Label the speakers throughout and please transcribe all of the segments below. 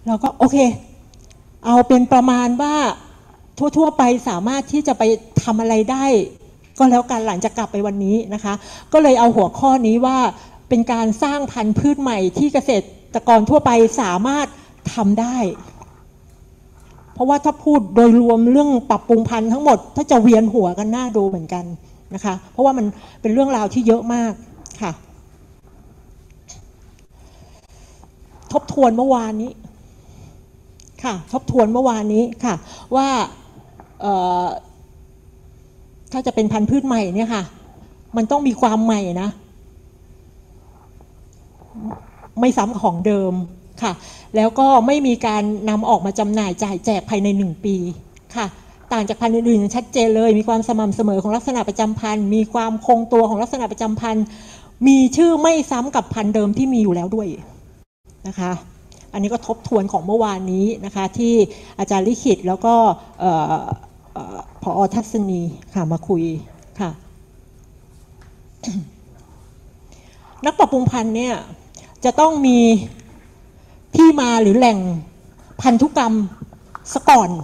Speaker 1: เราก็โอเคเอาเป็นประมาณว่าทั่วไปสามารถที่จะไปทำอะไรได้ก็แล้วกันหลังจากกลับไปวันนี้นะคะก็เลยเอาหัวข้อนี้ว่าเป็นการสร้างพันธุ์พืชใหม่ที่เกษตรกรทั่วไปสามารถทำได้เพราะว่าถ้าพูดโดยรวมเรื่องปรับปรุงพันธุ์ทั้งหมดถ้าจะเวียนหัวกันหน้าดูเหมือนกันนะคะเพราะว่ามันเป็นเรื่องราวที่เยอะมากค่ะทบทวนเมื่อวานนี้ค่ะทบทวนเมื่อวานนี้ค่ะว่าถ้าจะเป็นพันธุ์พืชใหม่เนี่ยค่ะมันต้องมีความใหม่นะไม่ซ้ำของเดิมค่ะแล้วก็ไม่มีการนำออกมาจำหน่ายจ่ายแจกภายใน1 ปีค่ะต่างจากพันธุ์อื่นๆชัดเจนเลยมีความสม่ำเสมอของลักษณะประจำพันธุ์มีความคงตัวของลักษณะประจำพันธุ์มีชื่อไม่ซ้ำกับพันธุ์เดิมที่มีอยู่แล้วด้วยนะคะอันนี้ก็ทบทวนของเมื่อวานนี้นะคะที่อาจารย์ลิขิตแล้วก็ผอ.ทัศนีค่ะมาคุยค่ะ นักปรับปรุงพันธุ์เนี่ยจะต้องมีที่มาหรือแหล่งพันธุกรรมซะก่อน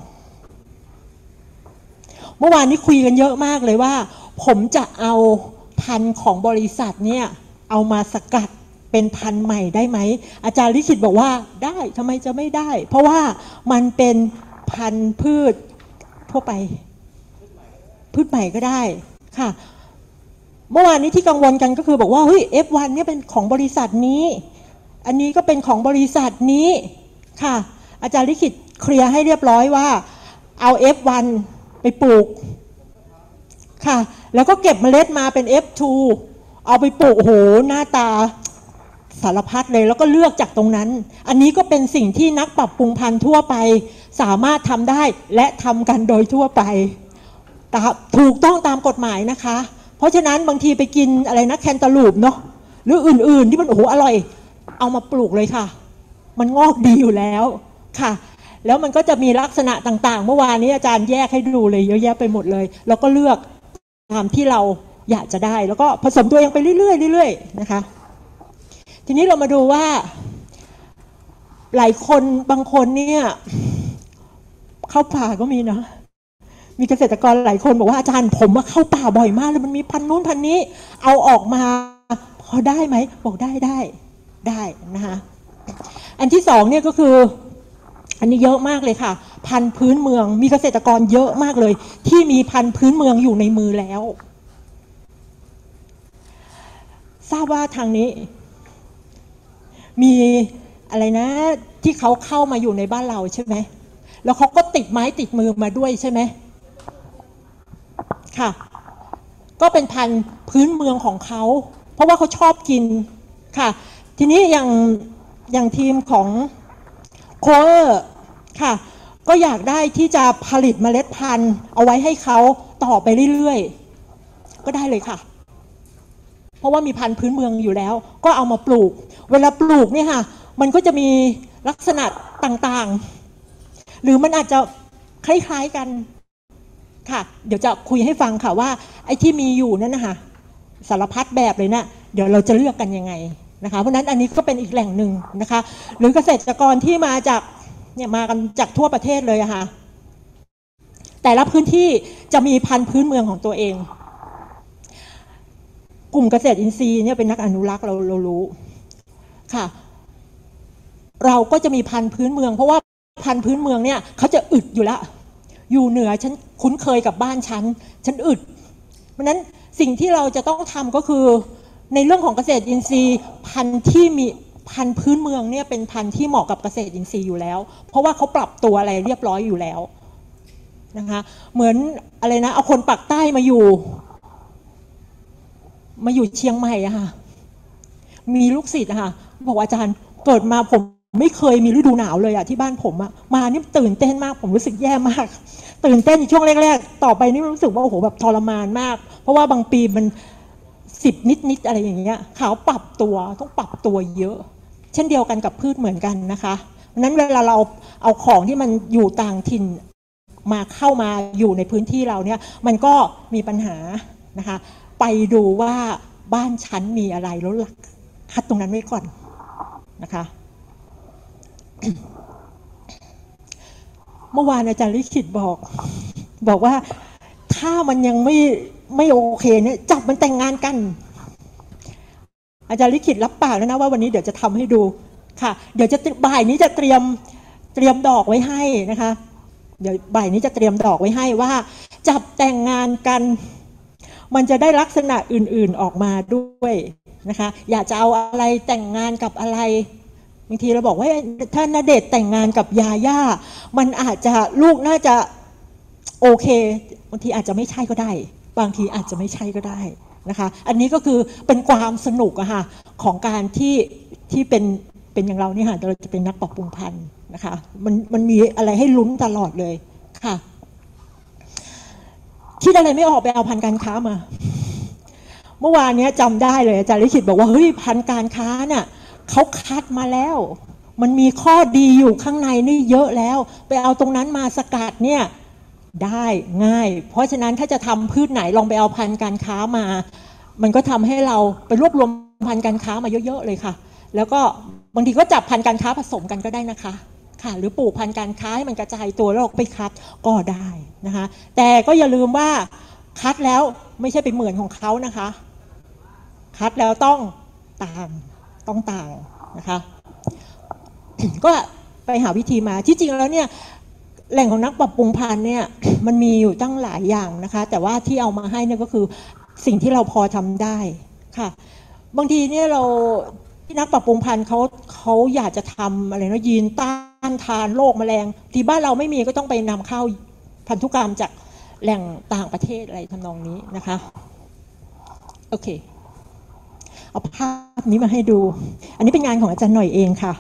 Speaker 1: เมื่อวานนี้คุยกันเยอะมากเลยว่าผมจะเอาพันธุ์ของบริษัทเนี่ยเอามาสกัดเป็นพันธุ์ใหม่ได้ไหมอาจารย์ลิขิตบอกว่าได้ทำไมจะไม่ได้เพราะว่ามันเป็นพันธุ์พืชทั่วไปพืชใหม่ก็ได้ค่ะเมื่อวานนี้ที่กังวลกันก็คือบอกว่าเฮ้ย F1 เนี่ยเป็นของบริษัทนี้อันนี้ก็เป็นของบริษัทนี้ค่ะอาจารย์ลิขิตเคลียร์ให้เรียบร้อยว่าเอา F1 ไปปลูกค่ะแล้วก็เก็บเมล็ดมาเป็น F2 เอาไปปลูกโอ้โหหน้าตาสารพัดเลยแล้วก็เลือกจากตรงนั้นอันนี้ก็เป็นสิ่งที่นักปรับปรุงพันธุ์ทั่วไปสามารถทำได้และทำกันโดยทั่วไปถูกต้องตามกฎหมายนะคะเพราะฉะนั้นบางทีไปกินอะไรนะแคนตาลูปเนาะหรืออื่นๆที่มันโอ้โหอร่อยเอามาปลูกเลยค่ะมันงอกดีอยู่แล้วค่ะแล้วมันก็จะมีลักษณะต่างๆเมื่อวานนี้อาจารย์แยกให้ดูเลยเยอะแยะไปหมดเลยแล้วก็เลือกตามที่เราอยากจะได้แล้วก็ผสมตัวเองไปเรื่อยๆนะคะทีนี้เรามาดูว่าหลายคนบางคนเนี่ยเข้าป่าก็มีนะมีเกษตรกรหลายคนบอกว่าอาจารย์ผมมาเข้าป่าบ่อยมากเลยมันมีพันนู้นพันนี้เอาออกมาพอได้ไหมบอกได้นะคะอันที่2เนี่ยก็คืออันนี้เยอะมากเลยค่ะพันธุ์พื้นเมืองมีเกษตรกรเยอะมากเลยที่มีพันธุ์พื้นเมืองอยู่ในมือแล้วทราบว่าทางนี้มีอะไรนะที่เขาเข้ามาอยู่ในบ้านเราใช่ไหมแล้วเขาก็ติดไม้ติดมือมาด้วยใช่ไหมค่ะก็เป็นพันธุ์พื้นเมืองของเขาเพราะว่าเขาชอบกินค่ะทีนี้อย่างทีมของโคเออร์ค่ะก็อยากได้ที่จะผลิตเมล็ดพันธุ์เอาไว้ให้เขาต่อไปเรื่อยๆก็ได้เลยค่ะเพราะว่ามีพันธุ์พื้นเมืองอยู่แล้วก็เอามาปลูกเวลาปลูกเนี่ยค่ะมันก็จะมีลักษณะต่างๆหรือมันอาจจะคล้ายๆกันค่ะเดี๋ยวจะคุยให้ฟังค่ะว่าไอ้ที่มีอยู่นั่นนะคะสารพัดแบบเลยนะเดี๋ยวเราจะเลือกกันยังไงนะคะเพราะนั้นอันนี้ก็เป็นอีกแหล่งหนึ่งนะคะหรือเกษตรกรที่มาจากเนี่ยมากันจากทั่วประเทศเลยอะค่ะแต่ละพื้นที่จะมีพันธุ์พื้นเมืองของตัวเองกลุ่มเกษตรอินทรีย์เนี่ยเป็นนักอนุรักษ์เรารู้ค่ะเราก็จะมีพันธุ์พื้นเมืองเพราะว่าพันธุ์พื้นเมืองเนี่ยเขาจะอึดอยู่แล้วอยู่เหนือฉันคุ้นเคยกับบ้านฉันอึดเพราะนั้นสิ่งที่เราจะต้องทำก็คือในเรื่องของเกษตรอินทรีย์พันธุ์ที่มีพันธุ์พื้นเมืองเนี่ยเป็นพันธุ์ที่เหมาะกับเกษตรอินทรีย์อยู่แล้วเพราะว่าเขาปรับตัวอะไรเรียบร้อยอยู่แล้วนะคะเหมือนอะไรนะเอาคนปากใต้มาอยู่เชียงใหม่อะค่ะมีลูกศิษย์อะค่ะบอกว่าอาจารย์เกิดมาผมไม่เคยมีฤดูหนาวเลยอะที่บ้านผมอะมานี่ตื่นเต้นมากผมรู้สึกแย่มากตื่นเต้นในช่วงแรกๆต่อไปนี่รู้สึกว่าโอ้โหแบบทรมานมากเพราะว่าบางปีมัน10นิดอะไรอย่างเงี้ยเขาปรับตัวต้องปรับตัวเยอะเช่นเดียวกันกับพืชเหมือนกันนะคะเพราะนั้นเวลาเราเอาของที่มันอยู่ต่างถิ่นมาเข้ามาอยู่ในพื้นที่เราเนี่ยมันก็มีปัญหานะคะไปดูว่าบ้านชั้นมีอะไรแล้วหลักคัดตรงนั้นไว้ก่อนนะคะเมื่อวานอาจารย์ลิขิตบอกว่าถ้ามันยังไม่โอเคเนี่ยจับมันแต่งงานกันอาจารย์ลิขิตรับปากแล้วนะว่าวันนี้เดี๋ยวจะทำให้ดูค่ะเดี๋ยวจะบ่ายนี้จะเตรียมดอกไว้ให้นะคะเดี๋ยวบ่ายนี้จะเตรียมดอกไว้ให้ว่าจับแต่งงานกันมันจะได้ลักษณะอื่นๆออกมาด้วยนะคะอยากจะเอาอะไรแต่งงานกับอะไรบางทีเราบอกว่าถ้าณเดชน์แต่งงานกับยาย่ามันอาจจะลูกน่าจะโอเคบางทีอาจจะไม่ใช่ก็ได้บางทีอาจจะไม่ใช่ก็ได้นะคะอันนี้ก็คือเป็นความสนุกอะค่ะของการที่เป็นอย่างเราเนี่ยค่ะเราจะเป็นนักปรับปรุงพันธุ์นะคะมันมีอะไรให้ลุ้นตลอดเลยค่ะคิดอะไรไม่ออกไปเอาพันธุ์การค้ามาเมื่อวานนี้จำได้เลยอาจารย์ลิขิตบอกว่าเฮ้ยพันธุ์การค้าเนี่ยเขาคัดมาแล้วมันมีข้อดีอยู่ข้างในนี่เยอะแล้วไปเอาตรงนั้นมาสกัดเนี่ยได้ง่ายเพราะฉะนั้นถ้าจะทำพืชไหนลองไปเอาพันธุ์การค้ามามันก็ทำให้เราไปรวบรวมพันธุ์การค้ามาเยอะๆเลยค่ะแล้วก็บางทีก็จับพันธุ์การค้าผสมกันก็ได้นะคะค่ะหรือปลูกพันธุ์การค้าให้มันกระจายตัวแล้วไปคัดก็ได้นะคะแต่ก็อย่าลืมว่าคัดแล้วไม่ใช่ไปเหมือนของเขานะคะคัดแล้วต้องต่างนะคะก็ไปหาวิธีมาที่จริงแล้วเนี่ยแหล่งของนักปรับปรุงพันธุ์เนี่ยมันมีอยู่ตั้งหลายอย่างนะคะแต่ว่าที่เอามาให้เนี่ยก็คือสิ่งที่เราพอทำได้ค่ะบางทีเนี่ยเราที่นักปรับปรุงพันธุ์เขาอยากจะทำอะไรนะยีนต้านทานโรคแมลงที่บ้านเราไม่มีก็ต้องไปนำเข้าพันธุกรรมจากแหล่งต่างประเทศอะไรทำนองนี้นะคะโอเคเอาภาพนี้มาให้ดูอันนี้เป็นงานของอาจารย์หน่อยเองค่ะ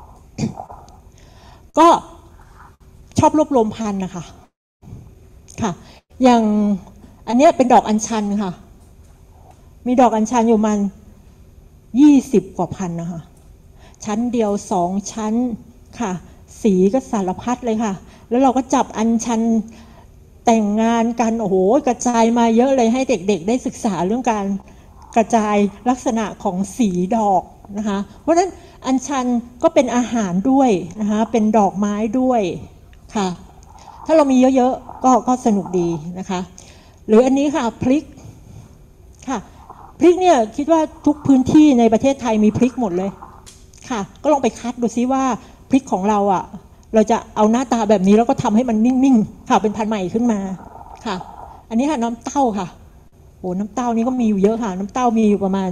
Speaker 1: ก็ชอบรวบรวมพันธุ์นะคะค่ะอย่างอันนี้เป็นดอกอัญชันค่ะมีดอกอัญชันอยู่มัน20 กว่าพันนะคะชั้นเดียว2 ชั้นค่ะสีก็สารพัดเลยค่ะแล้วเราก็จับอัญชันแต่งงานกันโอ้โหกระจายมาเยอะเลยให้เด็กๆได้ศึกษาเรื่องการกระจายลักษณะของสีดอกนะคะเพราะฉะนั้นอัญชันก็เป็นอาหารด้วยนะคะเป็นดอกไม้ด้วยค่ะถ้าเรามีเยอะๆก็สนุกดีนะคะหรืออันนี้ค่ะพริกค่ะพริกเนี่ยคิดว่าทุกพื้นที่ในประเทศไทยมีพริกหมดเลยค่ะก็ลองไปคัดดูซิว่าพริกของเราอ่ะเราจะเอาหน้าตาแบบนี้แล้วก็ทำให้มันนิ่งๆค่ะเป็นพันธุ์ใหม่ขึ้นมาค่ะอันนี้ค่ะน้ำเต้าค่ะโอ้น้ำเต้านี้ก็มีอยู่เยอะค่ะน้ำเต้ามีอยู่ประมาณ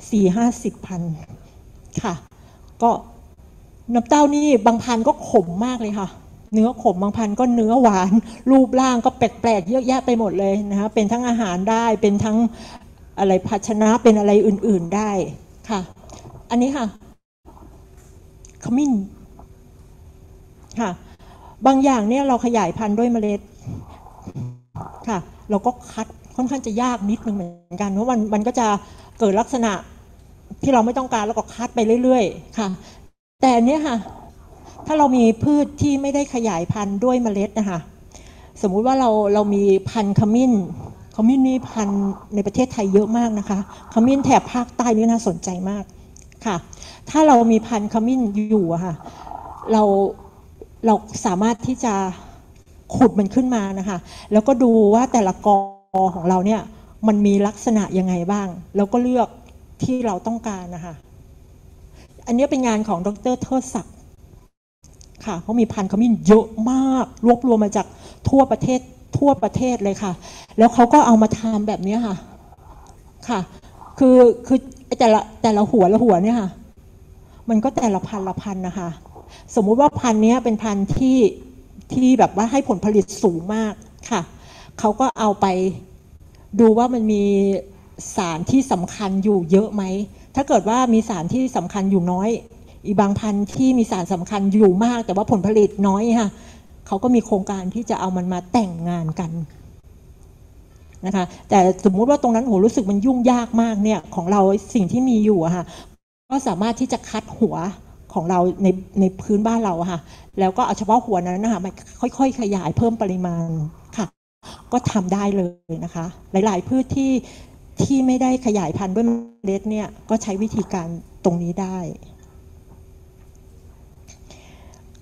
Speaker 1: 40-50 พันค่ะก็น้ำเต้านี่บางพันธุ์ก็ขมมากเลยค่ะเนื้อขมบางพันธุ์ก็เนื้อหวานรูปร่างก็แปลกๆเยอะแยะไปหมดเลยนะคะเป็นทั้งอาหารได้เป็นทั้งอะไรภาชนะเป็นอะไรอื่นๆได้ค่ะอันนี้ค่ะขมิ้นค่ะบางอย่างเนี่ยเราขยายพันธุ์ด้วยเมล็ดค่ะเราก็คัดค่อนข้างจะยากนิดนึงเหมือนกันเพราะมันก็จะเกิดลักษณะที่เราไม่ต้องการแล้วก็คัดไปเรื่อยๆค่ะแต่เนี้ยค่ะถ้าเรามีพืชที่ไม่ได้ขยายพันธุ์ด้วยเมล็ดนะคะสมมุติว่าเรามีพันธุ์ขมิ้นนี่พันธุ์ในประเทศไทยเยอะมากนะคะขมิ้นแถบภาคใต้นี่น่าสนใจมากค่ะถ้าเรามีพันธุ์ขมิ้นอยู่อะค่ะเราสามารถที่จะขุดมันขึ้นมานะคะแล้วก็ดูว่าแต่ละกอของเราเนี่ยมันมีลักษณะยังไงบ้างแล้วก็เลือกที่เราต้องการนะคะอันนี้เป็นงานของดร.เทิดศักดิ์ค่ะเขามีพันธุ์ขมิ้นเยอะมากรวบรวมมาจากทั่วประเทศเลยค่ะแล้วเขาก็เอามาทำแบบนี้ค่ะค่ะคือแต่ละหัวเนี่ยค่ะมันก็แต่ละพันนะคะสมมุติว่าพันธุ์นี้เป็นพันธุ์ที่แบบว่าให้ผลผลิตสูงมากค่ะเขาก็เอาไปดูว่ามันมีสารที่สำคัญอยู่เยอะไหมถ้าเกิดว่ามีสารที่สำคัญอยู่น้อยอีบางพันธุ์ที่มีสารสำคัญอยู่มากแต่ว่าผลผลิตน้อยค่ะเขาก็มีโครงการที่จะเอามันมาแต่งงานกันนะคะแต่สมมุติว่าตรงนั้นโหรู้สึกมันยุ่งยากมากเนี่ยของเราสิ่งที่มีอยู่อะค่ะก็สามารถที่จะคัดหัวของเราในพื้นบ้านเราอะค่ะแล้วก็เอาเฉพาะหัวนั้นนะคะมันค่อยๆขยายเพิ่มปริมาณค่ะก็ทำได้เลยนะคะหลายๆพืชที่ไม่ได้ขยายพันธุ์ด้วยเมล็ดเนี่ยก็ใช้วิธีการตรงนี้ได้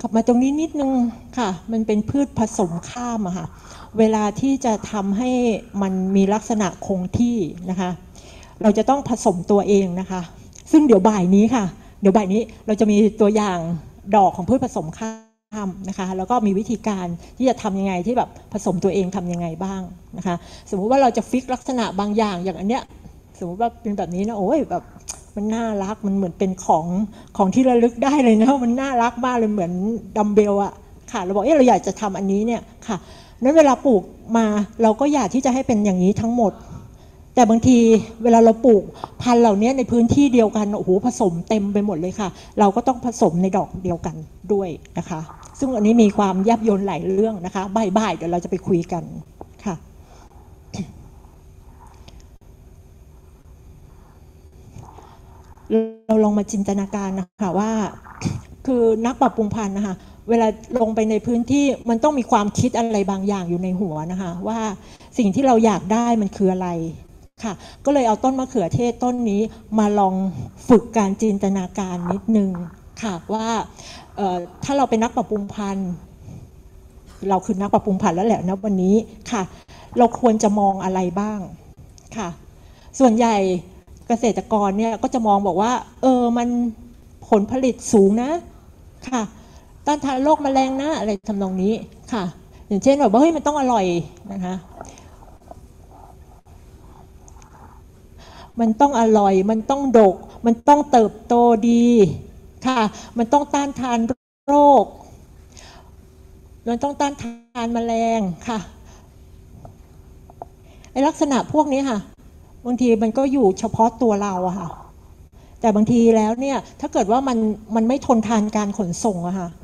Speaker 1: ลับมาตรงนี้นิดนึงค่ะมันเป็นพืชผสมข้ามอะค่ะเวลาที่จะทำให้มันมีลักษณะคงที่นะคะเราจะต้องผสมตัวเองนะคะซึ่งเดี๋ยวบ่ายนี้ค่ะเดี๋ยวบ่ายนี้เราจะมีตัวอย่างดอกของพืชผสมข้ามนะคะแล้วก็มีวิธีการที่จะทำยังไงที่แบบผสมตัวเองทำยังไงบ้างนะคะสมมุติว่าเราจะฟิกลักษณะบางอย่างอย่างอันเนี้ยสมมติว่าเป็นแบบนี้นะโอ้ยแบบมันน่ารักมันเหมือนเป็นของที่ระลึกได้เลยนะมันน่ารักมากเลยเหมือนดัมเบลอะค่ะเราบอกเราอยากจะทำอันนี้เนี่ยค่ะนั้นเวลาปลูกมาเราก็อยากที่จะให้เป็นอย่างนี้ทั้งหมดแต่บางทีเวลาเราปลูกพันธุ์เหล่านี้ในพื้นที่เดียวกันโอ้โหผสมเต็มไปหมดเลยค่ะเราก็ต้องผสมในดอกเดียวกันด้วยนะคะซึ่งอันนี้มีความแยบยลหลายเรื่องนะคะบ่ายๆเดี๋ยวเราจะไปคุยกันค่ะเราลองมาจินตนาการนะคะว่าคือนักปรับปรุงพันธุ์นะคะเวลาลงไปในพื้นที่มันต้องมีความคิดอะไรบางอย่างอยู่ในหัวนะคะว่าสิ่งที่เราอยากได้มันคืออะไรค่ะก็เลยเอาต้นมะเขือเทศต้นนี้มาลองฝึกการจินตนาการนิดนึงค่ะว่าถ้าเราเป็นนักปรับปรุงพันธุ์เราคือนักปรับปรุงพันธุ์แล้วแหละนะวันนี้ค่ะเราควรจะมองอะไรบ้างค่ะส่วนใหญ่เกษตรกรเนี่ยก็จะมองบอกว่ามันผลผลิตสูงนะค่ะต้านทานโรคแมลงนะอะไรทำนองนี้ค่ะอย่างเช่นแบบว่าเฮ้ยมันต้องอร่อยนะคะมันต้องอร่อยมันต้องดกมันต้องเติบโตดีค่ะมันต้องต้านทานโรคมันต้องต้านทานแมลงค่ะไอ้ลักษณะพวกนี้ค่ะบางทีมันก็อยู่เฉพาะตัวเราอะค่ะแต่บางทีแล้วเนี่ยถ้าเกิดว่ามันไม่ทนทานการขนส่งอะค่ะ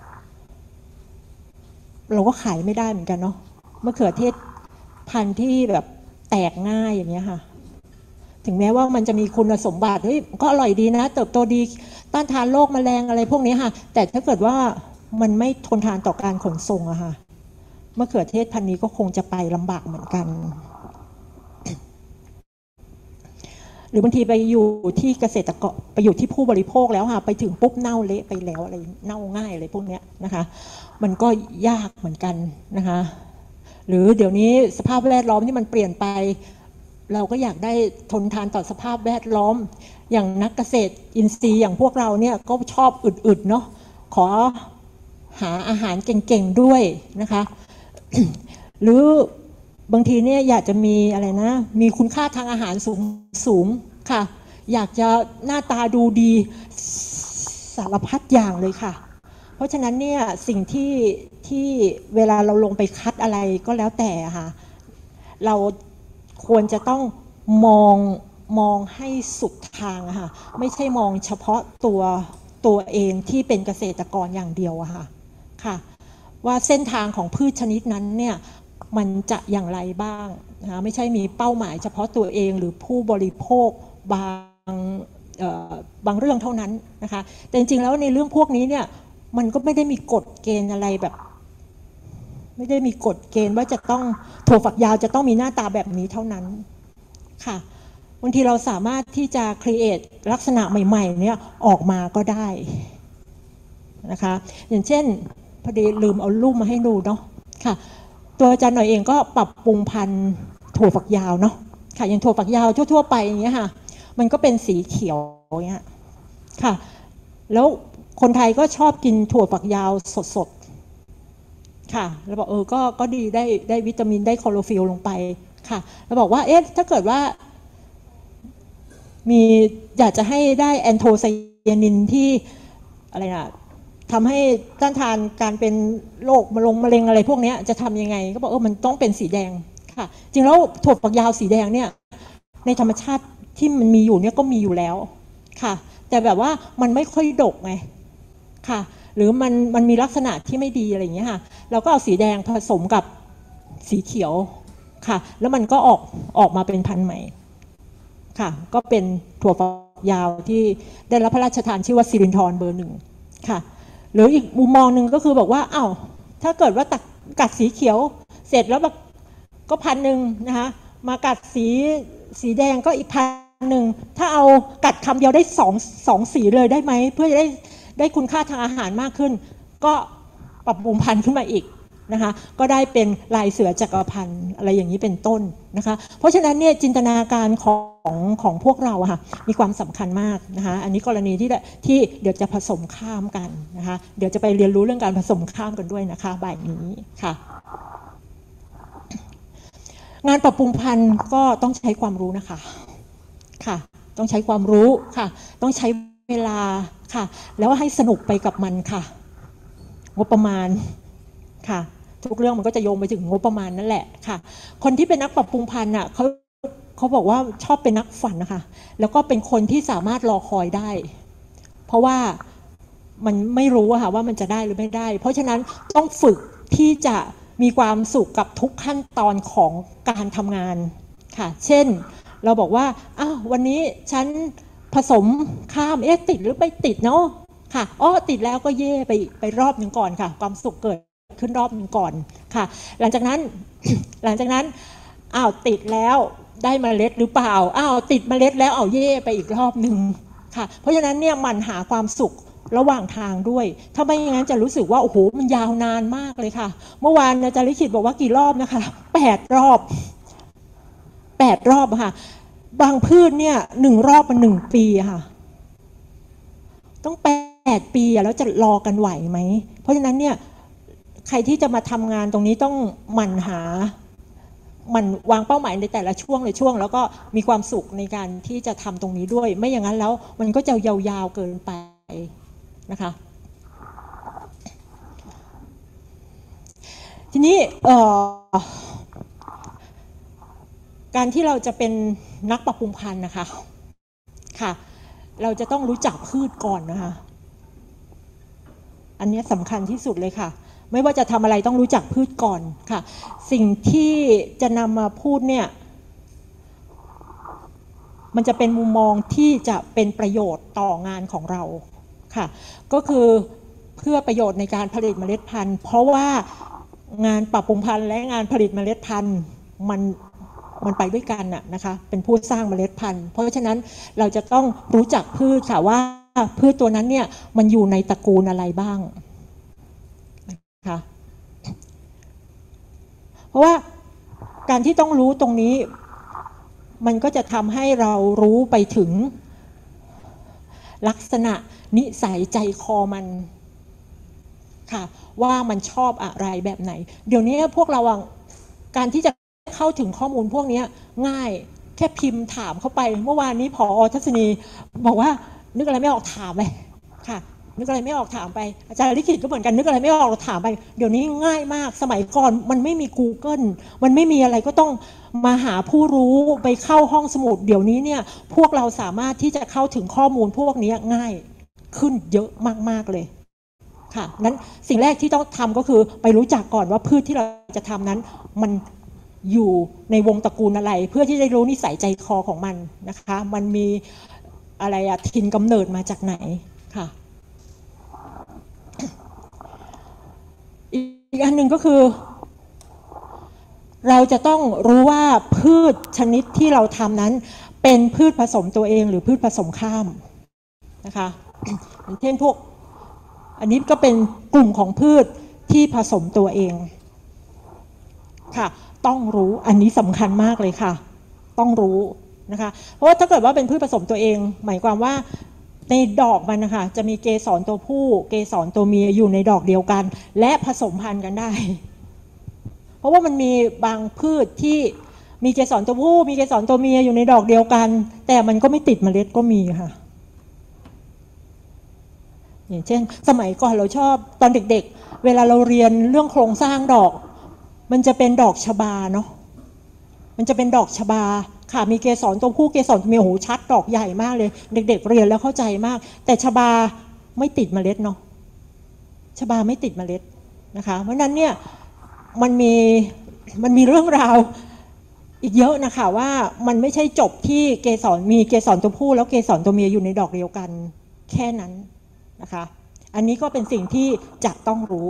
Speaker 1: เราก็ขายไม่ได้เหมือนกันเนาะมะเขือเทศพันธุ์ที่แบบแตกง่ายอย่างเงี้ยค่ะถึงแม้ว่ามันจะมีคุณสมบัติเฮ้ยก็อร่อยดีนะเติบโตดีต้านทานโรคแมลงอะไรพวกนี้ค่ะแต่ถ้าเกิดว่ามันไม่ทนทานต่อการขนส่งอะค่ะมะเขือเทศพันธุ์นี้ก็คงจะไปลำบากเหมือนกันหรือบางทีไปอยู่ที่เกษตรกรไปอยู่ที่ผู้บริโภคแล้วค่ะไปถึงปุ๊บเน่าเละไปแล้วอะไรเน่าง่ายอะไรพวกนี้นะคะมันก็ยากเหมือนกันนะคะหรือเดี๋ยวนี้สภาพแวดล้อมที่มันเปลี่ยนไปเราก็อยากได้ทนทานต่อสภาพแวดล้อมอย่างนักเกษตรอินทรีย์อย่างพวกเราเนี่ยก็ชอบอึดๆเนาะขอหาอาหารเก่งๆด้วยนะคะหรือบางทีเนี่ยอยากจะมีอะไรนะมีคุณค่าทางอาหารสูงค่ะอยากจะหน้าตาดูดีสารพัดอย่างเลยค่ะเพราะฉะนั้นเนี่ยสิ่งที่เวลาเราลงไปคัดอะไรก็แล้วแต่ค่ะเราควรจะต้องมองให้สุดทางค่ะไม่ใช่มองเฉพาะตัวเองที่เป็นเกษตรกรอย่างเดียวอะค่ะว่าเส้นทางของพืชชนิดนั้นเนี่ยมันจะอย่างไรบ้างนะคะไม่ใช่มีเป้าหมายเฉพาะตัวเองหรือผู้บริโภคบางเรื่องเท่านั้นนะคะแต่จริงๆแล้วในเรื่องพวกนี้เนี่ยมันก็ไม่ได้มีกฎเกณฑ์อะไรแบบไม่ได้มีกฎเกณฑ์ว่าจะต้องถั่วฝักยาวจะต้องมีหน้าตาแบบนี้เท่านั้นค่ะบางทีเราสามารถที่จะ create ลักษณะใหม่ๆเนี่ยออกมาก็ได้นะคะอย่างเช่นพอดีลืมเอารูปมาให้ดูเนาะค่ะตัวอาจารย์หน่อยเองก็ปรับปรุงพันธุ์ถั่วฝักยาวเนาะค่ะอย่างถั่วฝักยาวทั่วๆไปอย่างเงี้ยค่ะมันก็เป็นสีเขียวอย่างเงี้ยค่ะแล้วคนไทยก็ชอบกินถั่วฝักยาวสดๆค่ะแล้วบอกก็ดีได้วิตามินได้คลอโรฟิลลงไปค่ะแล้วบอกว่าถ้าเกิดว่ามีอยากจะให้ได้แอนโทไซยานินที่อะไรนะทำให้ต้านทานการเป็นโรคมะเร็งอะไรพวกนี้จะทำยังไงก็บอกมันต้องเป็นสีแดงค่ะจริงแล้วถั่วฝักยาวสีแดงเนี่ยในธรรมชาติที่มันมีอยู่เนี่ยก็มีอยู่แล้วค่ะแต่แบบว่ามันไม่ค่อยดกไงค่ะหรือมันมีลักษณะที่ไม่ดีอะไรอย่างเงี้ยค่ะเราก็เอาสีแดงผสมกับสีเขียวค่ะแล้วมันก็ออกมาเป็นพันธุ์ใหม่ค่ะก็เป็นถั่วฝักยาวที่ได้รับพระราชทานชื่อว่าสิรินธรเบอร์ 1ค่ะหรืออีกมุมมองหนึ่งก็คือบอกว่าถ้าเกิดว่ากัดสีเขียวเสร็จแล้วแบบก็1,000นะคะมากัดสีแดงก็อีก1,000ถ้าเอากัดคำเดียวได้สองสีเลยได้ไหมเพื่อจะได้คุณค่าทางอาหารมากขึ้นก็ปรับปรุงพันธุ์ขึ้นมาอีกนะคะก็ได้เป็นลายเสือจักรพันธ์อะไรอย่างนี้เป็นต้นนะคะเพราะฉะนั้นเนี่ยจินตนาการของพวกเราค่ะมีความสำคัญมากนะคะอันนี้กรณีที่เดี๋ยวจะผสมข้ามกันนะคะเดี๋ยวจะไปเรียนรู้เรื่องการผสมข้ามกันด้วยนะคะบ่ายนี้ค่ะงานปรับปรุงพันธุ์ก็ต้องใช้ความรู้นะคะค่ะต้องใช้ความรู้ค่ะต้องใช้เวลาค่ะแล้วให้สนุกไปกับมันค่ะงบประมาณค่ะทุกเรื่องมันก็จะโยงไปถึงงบประมาณนั่นแหละค่ะคนที่เป็นนักปรับปรุงพันธุ์อ่ะเขาบอกว่าชอบเป็นนักฝันนะคะแล้วก็เป็นคนที่สามารถรอคอยได้เพราะว่ามันไม่รู้อะค่ะว่ามันจะได้หรือไม่ได้เพราะฉะนั้นต้องฝึกที่จะมีความสุขกับทุกขั้นตอนของการทำงานค่ะเช่นเราบอกว่าอ้าววันนี้ฉันผสมข้ามติดหรือไม่ติดเนาะค่ะติดแล้วก็เย่ไปรอบหนึ่งก่อนค่ะความสุขเกิดขึ้นรอบหนึ่งก่อนค่ะหลังจากนั้นติดแล้วได้เมล็ดหรือเปล่าติดเมล็ดแล้วเย่ไปอีกรอบหนึ่งค่ะเพราะฉะนั้นเนี่ยมันหาความสุขระหว่างทางด้วยถ้าไม่อย่างนั้นจะรู้สึกว่าโอ้โหมันยาวนานมากเลยค่ะเมื่อวานอาจารย์ลิขิตบอกว่ากี่รอบนะคะ8 รอบค่ะบางพืชเนี่ย1 รอบมัน1 ปีค่ะต้อง8 ปีแล้วจะรอกันไหวไหมเพราะฉะนั้นเนี่ยใครที่จะมาทำงานตรงนี้ต้องหมั่นวางเป้าหมายในแต่ละช่วงแล้วก็มีความสุขในการที่จะทำตรงนี้ด้วยไม่อย่างนั้นแล้วมันก็จะยาวๆเกินไปนะคะทีนี้การที่เราจะเป็นนักปรับปรุงพันธุ์นะคะค่ะเราจะต้องรู้จักพืชก่อนนะคะอันนี้สำคัญที่สุดเลยค่ะไม่ว่าจะทำอะไรต้องรู้จักพืชก่อนค่ะสิ่งที่จะนำมาพูดเนี่ยมันจะเป็นมุมมองที่จะเป็นประโยชน์ต่องานของเราค่ะก็คือเพื่อประโยชน์ในการผลิตเมล็ดพันธุ์เพราะว่างานปรับปรุงพันธุ์และงานผลิตเมล็ดพันธุ์มันไปด้วยกันนะคะเป็นผู้สร้างเมล็ดพันธุ์เพราะฉะนั้นเราจะต้องรู้จักพืชค่ะว่าพืชตัวนั้นเนี่ยมันอยู่ในตระกูลอะไรบ้างนะคะเพราะว่าการที่ต้องรู้ตรงนี้มันก็จะทำให้เรารู้ไปถึงลักษณะนิสัยใจคอมันค่ะว่ามันชอบอะไรแบบไหนเดี๋ยวนี้พวกเราการที่จะเข้าถึงข้อมูลพวกนี้ง่ายแค่พิมพ์ถามเข้าไปเมื่อวานนี้ผอ.ทัศนีบอกว่านึกอะไรไม่ออกถามไปค่ะนึกอะไรไม่ออกถามไปอาจารย์ลิขิตก็เหมือนกันนึกอะไรไม่ออกถามไปเดี๋ยวนี้ง่ายมากสมัยก่อนมันไม่มี Google มันไม่มีอะไรก็ต้องมาหาผู้รู้ไปเข้าห้องสมุดเดี๋ยวนี้เนี่ยพวกเราสามารถที่จะเข้าถึงข้อมูลพวกนี้ง่ายขึ้นเยอะมากๆเลยค่ะนั้นสิ่งแรกที่ต้องทำก็คือไปรู้จักก่อนว่าพืชที่เราจะทำนั้นมันอยู่ในวงตระกูลอะไรเพื่อที่จะรู้นิสัยใจคอของมันนะคะมันมีอะไรถิ่นกำเนิดมาจากไหนค่ะอีกอันหนึ่งก็คือเราจะต้องรู้ว่าพืชชนิดที่เราทำนั้นเป็นพืชผสมตัวเองหรือพืชผสมข้ามนะคะเช่นพวกอันนี้ก็เป็นกลุ่มของพืชที่ผสมตัวเองค่ะต้องรู้อันนี้สำคัญมากเลยค่ะต้องรู้นะคะเพราะว่าถ้าเกิดว่าเป็นพืชผสมตัวเองหมายความว่าในดอกมันนะคะจะมีเกสรตัวผู้เกสรตัวเมียอยู่ในดอกเดียวกันและผสมพันธุ์กันได้เพราะว่ามันมีบางพืชที่มีเกสรตัวผู้มีเกสรตัวเมียอยู่ในดอกเดียวกันแต่มันก็ไม่ติดเมล็ดก็มีค่ะอย่างเช่นสมัยก่อนเราชอบตอนเด็กๆเวลาเราเรียนเรื่องโครงสร้างดอกมันจะเป็นดอกชบาเนาะมันจะเป็นดอกชบาค่ะมีเกสรตัวผู้เกสรตัวเมียโอ้โหชัดดอกใหญ่มากเลยเด็กๆเรียนแล้วเข้าใจมากแต่ชบาไม่ติดเมล็ดเนาะชบาไม่ติดเมล็ดนะคะเพราะนั้นเนี่ยมันมีเรื่องราวอีกเยอะนะคะว่ามันไม่ใช่จบที่เกสรมีเกสรตัวผู้แล้วเกสรตัวเมียอยู่ในดอกเดียวกันแค่นั้นนะคะอันนี้ก็เป็นสิ่งที่จะต้องรู้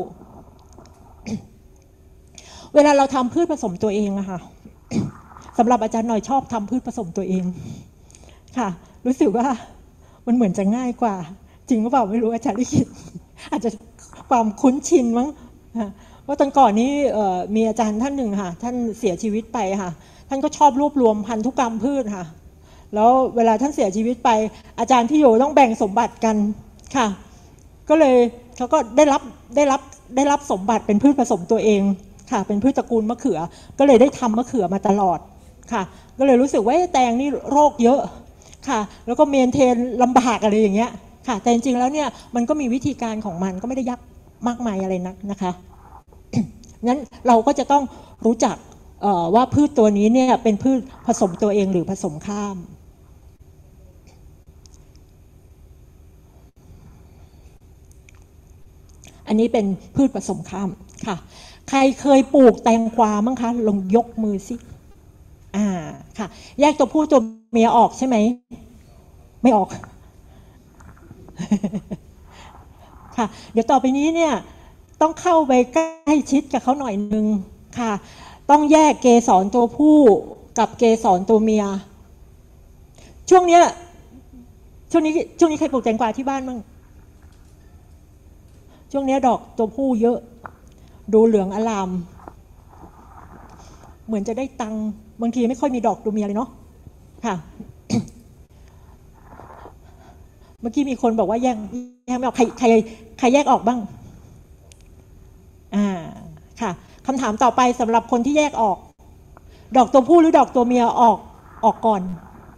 Speaker 1: เวลาเราทำพืชผสมตัวเองอะค่ะสำหรับอาจารย์หน่อยชอบทำพืชผสมตัวเองค่ะรู้สึกว่ามันเหมือนจะง่ายกว่าจริงหรือเปล่าไม่รู้อาจารย์ลิขิตอาจจะความคุ้นชินมั้งว่าตอนก่อนนี้มีอาจารย์ท่านหนึ่งค่ะท่านเสียชีวิตไปค่ะท่านก็ชอบรวบรวมพันธุกรรมพืชค่ะแล้วเวลาท่านเสียชีวิตไปอาจารย์ที่อยู่ต้องแบ่งสมบัติกันค่ะก็เลยเขาก็ได้รับสมบัติเป็นพืชผสมตัวเองค่ะเป็นพืชตระกูลมะเขือก็เลยได้ทำมะเขือมาตลอดค่ะก็เลยรู้สึกว่าแตงนี่โรคเยอะค่ะแล้วก็เมนเทนลำบากอะไรอย่างเงี้ยค่ะแต่จริงๆแล้วเนี่ยมันก็มีวิธีการของมันก็ไม่ได้ยากมากมายอะไรนักนะคะงั้นเราก็จะต้องรู้จักว่าพืชตัวนี้เนี่ยเป็นพืชผสมตัวเองหรือผสมข้ามอันนี้เป็นพืชผสมข้ามค่ะใครเคยปลูกแตงกวามั้งคะลองยกมือสิค่ะแยกตัวผู้ตัวเมียออกใช่ไหมไม่ออกค่ะเดี๋ยวต่อไปนี้เนี่ยต้องเข้าไปใกล้ชิดกับเขาหน่อยนึงค่ะต้องแยกเกสรตัวผู้กับเกสรตัวเมียช่วงนี้ใครปลูกแตงกวาที่บ้านบ้างช่วงนี้ดอกตัวผู้เยอะดูเหลืองอลามเหมือนจะได้ตังค์บางทีไม่ค่อยมีดอกตัวเมียเลยเนาะค่ะ เมื่อกี้มีคนบอกว่าแยกไม่ออกใครแยกออกบ้างค่ะคำถามต่อไปสำหรับคนที่แยกออกดอกตัวผู้หรือดอกตัวเมียออกก่อน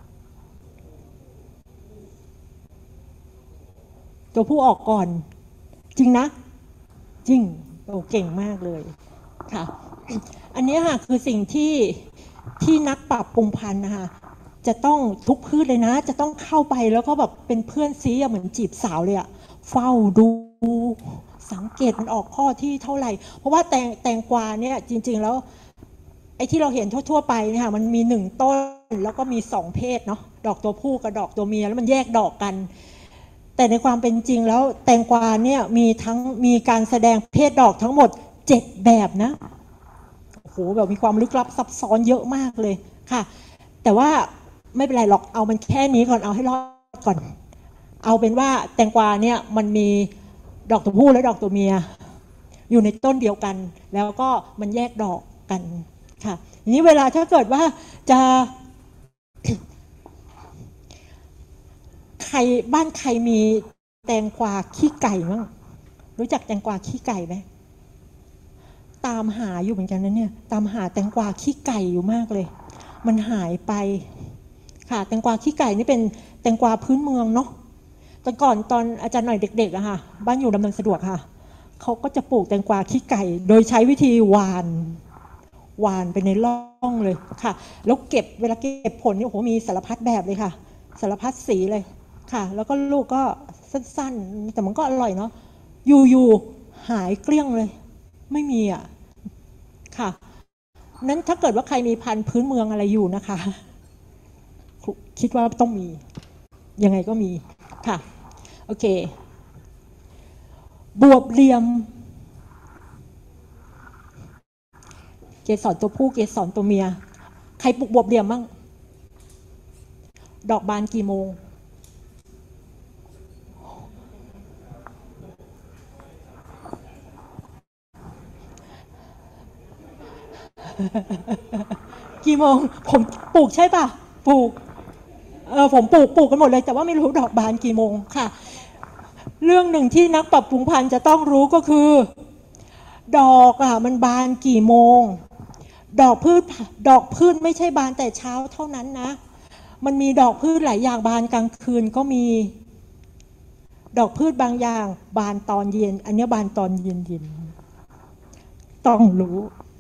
Speaker 1: ตัวผู้ออกก่อนจริงนะจริงโอ้เก่งมากเลยค่ะอันนี้ค่ะคือสิ่งที่นักปรับปรุงพันธุ์นะคะจะต้องทุกพืชเลยนะจะต้องเข้าไปแล้วก็แบบเป็นเพื่อนซีเหมือนจีบสาวเลยอะเฝ้าดูสังเกตมันออกข้อที่เท่าไหร่เพราะว่าแตงกวาเนี่ยจริงๆแล้วไอ้ที่เราเห็นทั่วๆไปเนี่ยค่ะมันมี1ต้นแล้วก็มี2เพศเนาะดอกตัวผู้กับดอกตัวเมียแล้วมันแยกดอกกันแต่ในความเป็นจริงแล้วแตงกวาเนี่ยมีการแสดงเพศดอกทั้งหมด7แบบนะโอ้โหแบบมีความลึกลับซับซ้อนเยอะมากเลยค่ะแต่ว่าไม่เป็นไรหรอกเอามันแค่นี้ก่อนเอาให้รอดก่อนเอาเป็นว่าแตงกวาเนี่ยมันมีดอกตัวผู้และดอกตัวเมียอยู่ในต้นเดียวกันแล้วก็มันแยกดอกกันค่ะทีนี้เวลาถ้าเกิดว่าจะบ้านใครมีแตงกวาขี้ไก่มั้งรู้จักแตงกวาขี้ไก่ไหมตามหาอยู่เหมือนกันนะเนี่ยตามหาแตงกวาขี้ไก่อยู่มากเลยมันหายไปค่ะแตงกวาขี้ไก่นี่เป็นแตงกวาพื้นเมืองเนาะตอนอาจารย์หน่อยเด็กๆอะค่ะบ้านอยู่ดำเนินสะดวกค่ะเขาก็จะปลูกแตงกวาขี้ไก่โดยใช้วิธีหวานไปในร่องเลยค่ะแล้วเวลาเก็บผลนี่โอ้โหมีสารพัดแบบเลยค่ะสารพัดสีเลยค่ะแล้วก็ลูกก็สั้นๆแต่มันก็อร่อยเนาะอยู่หายเกลี้ยงเลยไม่มีอ่ะค่ะนั้นถ้าเกิดว่าใครมีพันธุ์พื้นเมืองอะไรอยู่นะคะคิดว่าต้องมียังไงก็มีค่ะโอเคบวบเหลี่ยมเกสรตัวผู้เกสรตัวเมียใครปลูกบวบเหลี่ยมบ้างดอกบานกี่โมงกี่โมงผมปลูกใช่ป่ะปลูกผมปลูกกันหมดเลยแต่ว่าไม่รู้ดอกบานกี่โมงค่ะเรื่องหนึ่งที่นักปรับปรุงพันธุ์จะต้องรู้ก็คือดอกมันบานกี่โมงดอกพืชไม่ใช่บานแต่เช้าเท่านั้นนะมันมีดอกพืชหลายอย่างบานกลางคืนก็มีดอกพืชบางอย่างบานตอนเย็นอันนี้บานตอนเย็นต้องรู้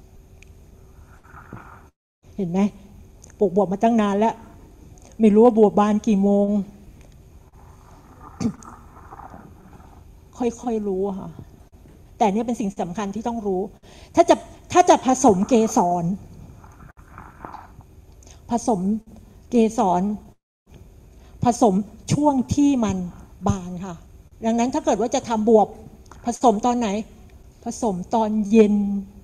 Speaker 1: เห็นไหมปลูกบวบมาตั้งนานแล้วไม่รู้ว่าบวบบานกี่โมงค่อยๆรู้ค่ะแต่นี่เป็นสิ่งสำคัญที่ต้องรู้ถ้าจะผสมเกสรผสช่วงที่มันบานค่ะดังนั้นถ้าเกิดว่าจะทำบวบผสมตอนไหนผสมตอนเย็น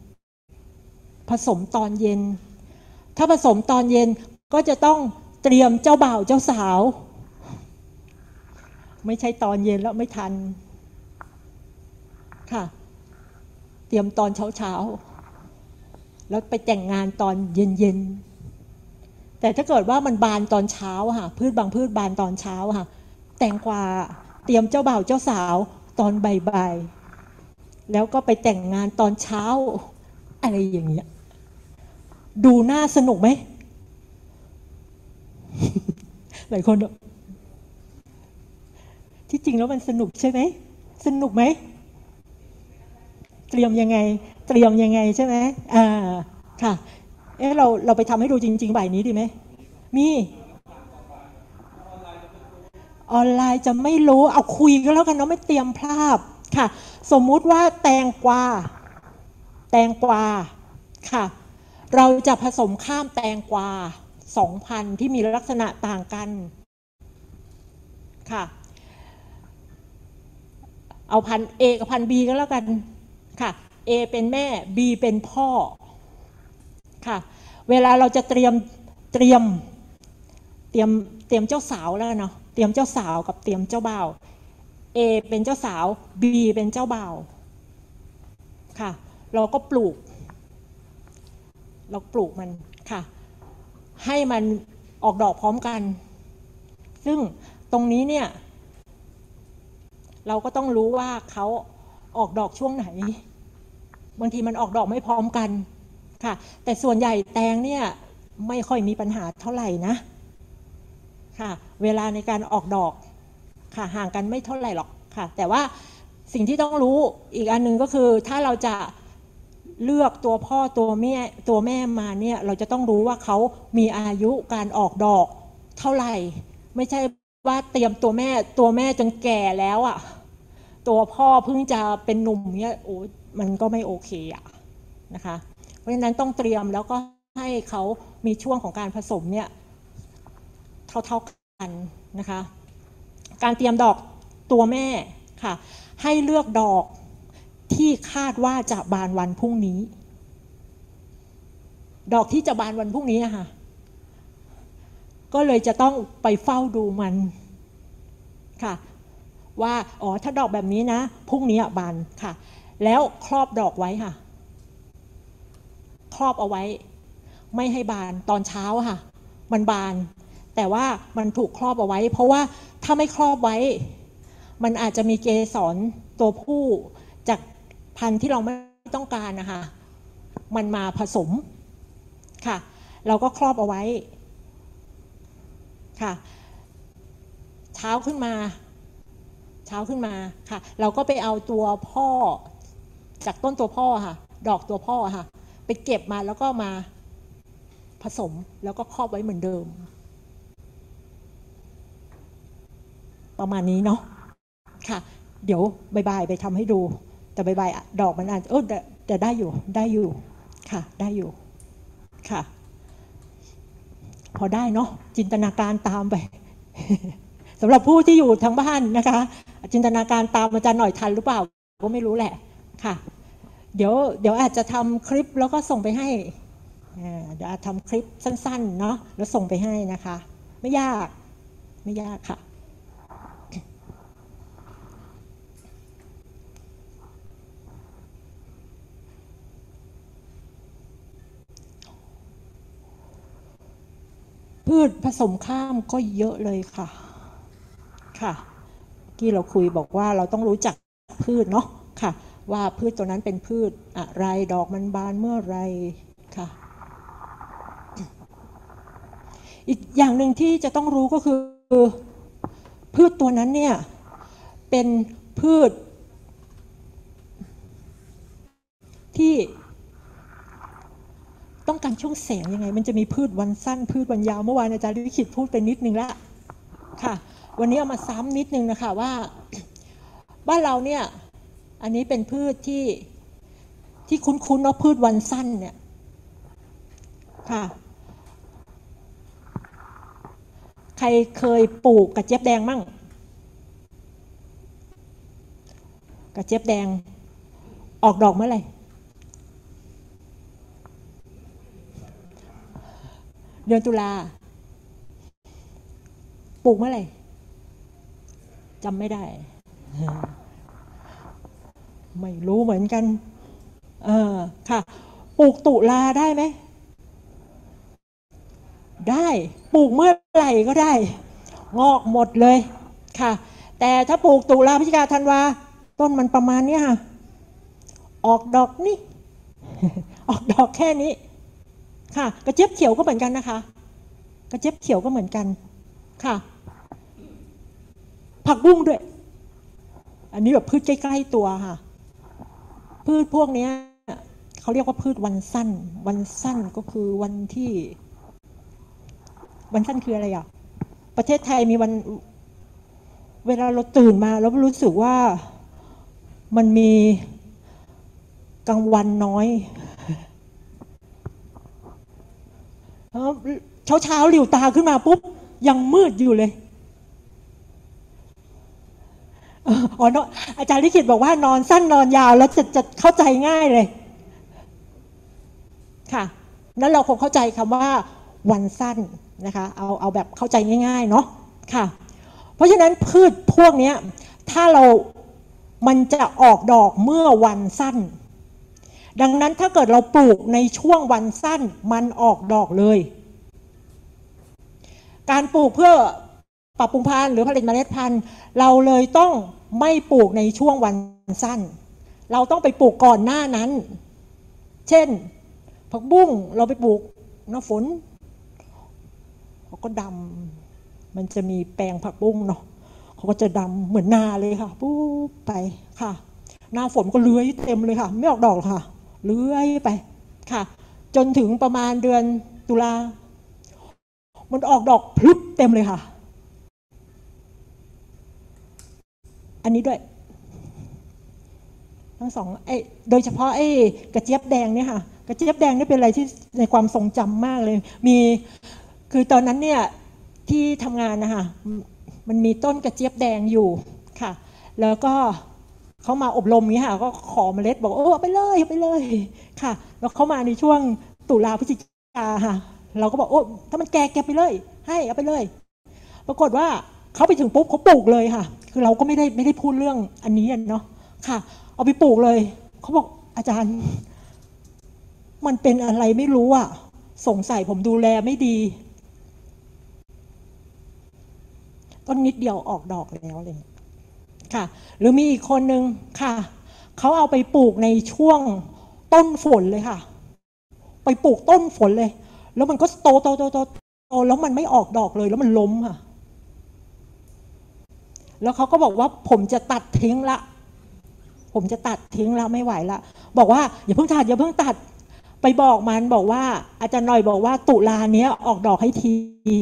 Speaker 1: ถ้าผสมตอนเย็นก็จะต้องเตรียมเจ้าบ่าวเจ้าสาวไม่ใช่ตอนเย็นแล้วไม่ทันค่ะเตรียมตอนเช้าแล้วไปแต่งงานตอนเย็นแต่ถ้าเกิดว่ามันบานตอนเช้าค่ะพืชบางพืชบานตอนเช้าค่ะแตงกวาเตรียมเจ้าบ่าวเจ้าสาวตอนบ่ายแล้วก็ไปแต่งงานตอนเช้าอะไรอย่างเงี้ยดูน่าสนุกไหมหลายคนที่จริงแล้วมันสนุกใช่ไหมสนุกไหมเตรียมยังไงใช่ไหมค่ะเราไปทำให้ดูจริงๆบ่ายนี้ดีไหมมีออนไลน์จะไม่รู้เอาคุยก็แล้วกันเนาะไม่เตรียมภาพค่ะสมมุติว่าแตงกวาค่ะเราจะผสมข้ามแตงกวา2,000ที่มีลักษณะต่างกันค่ะเอาพันธุ์ A กับพันธุ์ B ก็แล้วกันค่ะ A เป็นแม่ B เป็นพ่อค่ะเวลาเราจะเตรียมเจ้าสาวแล้วเนาะเตรียมเจ้าสาวกับเตรียมเจ้าบ่าว A เป็นเจ้าสาว B เป็นเจ้าบ่าวค่ะเราก็ปลูกมันค่ะให้มันออกดอกพร้อมกันซึ่งตรงนี้เนี่ยเราก็ต้องรู้ว่าเขาออกดอกช่วงไหนบางทีมันออกดอกไม่พร้อมกันค่ะแต่ส่วนใหญ่แตงเนี่ยไม่ค่อยมีปัญหาเท่าไหร่นะค่ะเวลาในการออกดอกค่ะห่างกันไม่เท่าไหร่หรอกค่ะแต่ว่าสิ่งที่ต้องรู้อีกอันนึงก็คือถ้าเราจะเลือกตัวพ่อตัวแม่มาเนี่ยเราจะต้องรู้ว่าเขามีอายุการออกดอกเท่าไหร่ไม่ใช่ว่าเตรียมตัวแม่จนแก่แล้วอ่ะตัวพ่อเพิ่งจะเป็นหนุ่มเนี่ยโอ้มันก็ไม่โอเคอ่ะนะคะเพราะฉะนั้นต้องเตรียมแล้วก็ให้เขามีช่วงของการผสมเนี่ยเท่ากันนะคะการเตรียมดอกตัวแม่ค่ะให้เลือกดอกที่คาดว่าจะบานวันพรุ่งนี้ดอกที่จะบานวันพรุ่งนี้นะคะก็เลยจะต้องไปเฝ้าดูมันค่ะว่าอ๋อถ้าดอกแบบนี้นะพรุ่งนี้บานค่ะแล้วครอบดอกไว้ค่ะครอบเอาไว้ไม่ให้บานตอนเช้าค่ะมันบานแต่ว่ามันถูกครอบเอาไว้เพราะว่าถ้าไม่ครอบไว้มันอาจจะมีเกสรตัวผู้จากพันธุ์ที่เราไม่ต้องการนะคะมันมาผสมค่ะเราก็ครอบเอาไว้ค่ะเช้าขึ้นมาค่ะเราก็ไปเอาตัวพ่อจากต้นตัวพ่อค่ะดอกตัวพ่อค่ะไปเก็บมาแล้วก็มาผสมแล้วก็ครอบไว้เหมือนเดิมประมาณนี้เนาะค่ะเดี๋ยวบ่ายไปทำให้ดูแต่บ่ายดอกมันอาจจะได้อยู่ค่ะได้อยู่ค่ะพอได้เนาะจินตนาการตามไปสำหรับผู้ที่อยู่ทางบ้านนะคะจินตนาการตามอาจารย์หน่อยทันหรือเปล่าก็ไม่รู้แหละค่ะเดี๋ยวอาจจะทำคลิปแล้วก็ส่งไปให้เดี๋ยวทำคลิปสั้นๆเนาะแล้วส่งไปให้นะคะไม่ยากค่ะพืชผสมข้ามก็เยอะเลยค่ะที่เราคุยบอกว่าเราต้องรู้จักพืชเนาะค่ะว่าพืชตัวนั้นเป็นพืชอะไรดอกมันบานเมื่อไรค่ะอีกอย่างหนึ่งที่จะต้องรู้ก็คือพืชตัวนั้นเนี่ยเป็นพืชที่ต้องการช่วงแสงยังไงมันจะมีพืชวันสั้นพืชวันยาวเมื่อวานอาจารย์ลิขิตพูดไปนิดนึงแล้วค่ะวันนี้เอามาซ้ำนิดนึงนะคะว่าบ้านเราเนี่ยอันนี้เป็นพืชที่คุ้นๆเนาะพืชวันสั้นเนี่ยค่ะใครเคยปลูกกระเจี๊ยบแดงมั่งกระเจี๊ยบแดงออกดอกเมื่อไหร่เดือนตุลาปลูกเมื่อไหร่จำไม่ได้ไม่รู้เหมือนกันค่ะปลูกตุลาได้ไหมได้ปลูกเมื่อไหร่ก็ได้งอกหมดเลยค่ะแต่ถ้าปลูกตุลาพฤศจิกาธันวาต้นมันประมาณนี้ค่ะออกดอกนี่ออกดอกแค่นี้ค่ะกระเจี๊ยบเขียวก็เหมือนกันนะคะกระเจี๊ยบเขียวก็เหมือนกันค่ะผักบุ้งด้วยอันนี้แบบพืชใกล้ๆตัวค่ะพืชพวกนี้เขาเรียกว่าพืชวันสั้นวันสั้นก็คือวันสั้นคืออะไรอ่ะประเทศไทยมีวันเวลาเราตื่นมาแล้วรู้สึกว่ามันมีกลางวันน้อยเช้าหลิวตาขึ้นมาปุ๊บยังมืดอยู่เลยอาจารย์ลิขิตบอกว่านอนสั้นนอนยาวแล้วจะเข้าใจง่ายเลยค่ะนั้นเราคงเข้าใจคำว่าวันสั้นนะคะเอาแบบเข้าใจง่ายๆเนาะค่ะเพราะฉะนั้นพืชพวกนี้ถ้ามันจะออกดอกเมื่อวันสั้นดังนั้นถ้าเกิดเราปลูกในช่วงวันสั้นมันออกดอกเลยการปลูกเพื่อปรับปรุงพันธุ์หรือผลิตเมล็ดพันธุ์เราเลยต้องไม่ปลูกในช่วงวันสั้นเราต้องไปปลูกก่อนหน้านั้นเช่นผักบุ้งเราไปปลูกหน้าฝนเขาก็ดำมันจะมีแปลงผักบุ้งเนาะเขาก็จะดำเหมือนนาเลยค่ะปุ๊บไปค่ะหน้าฝนก็เลื้อยเต็มเลยค่ะไม่ออกดอกค่ะเลื้อยไปค่ะจนถึงประมาณเดือนตุลามันออกดอกพลึบเต็มเลยค่ะอันนี้ด้วยทั้งสองโดยเฉพาะกระเจี๊ยบแดงเนี่ยค่ะกระเจี๊ยบแดงนี่เป็นอะไรที่ในความทรงจำมากเลยคือตอนนั้นเนี่ยที่ทำงานนะคะมันมีต้นกระเจี๊ยบแดงอยู่ค่ะแล้วก็เขามาอบรมนี้ค่ะก็ขอเมล็ดบอกเอาไปเลยค่ะแล้วเขามาในช่วงตุลาพฤศจิกาค่ะเราก็บอกถ้ามันแก่ไปเลยให้เอาไปเลยปรากฏว่าเขาไปถึงปุ๊บเขาปลูกเลยค่ะคือเราก็ไม่ได้พูดเรื่องอันนี้เนาะค่ะเอาไปปลูกเลยเขาบอกอาจารย์มันเป็นอะไรไม่รู้อ่ะสงสัยผมดูแลไม่ดีต้นนิดเดียวออกดอกแล้วเลยค่ะหรือมีอีกคนนึงค่ะเขาเอาไปปลูกในช่วงต้นฝนเลยค่ะไปปลูกต้นฝนเลยแล้วมันก็โตแล้วมันไม่ออกดอกเลยแล้วมันล้มค่ะแล้วเขาก็บอกว่าผมจะตัดทิ้งละไม่ไหวละบอกว่าอย่าเพิ่งตัดไปบอกมันบอกว่าอาจารย์หน่อยบอกว่าตุลาเนี้ยออกดอกให้ที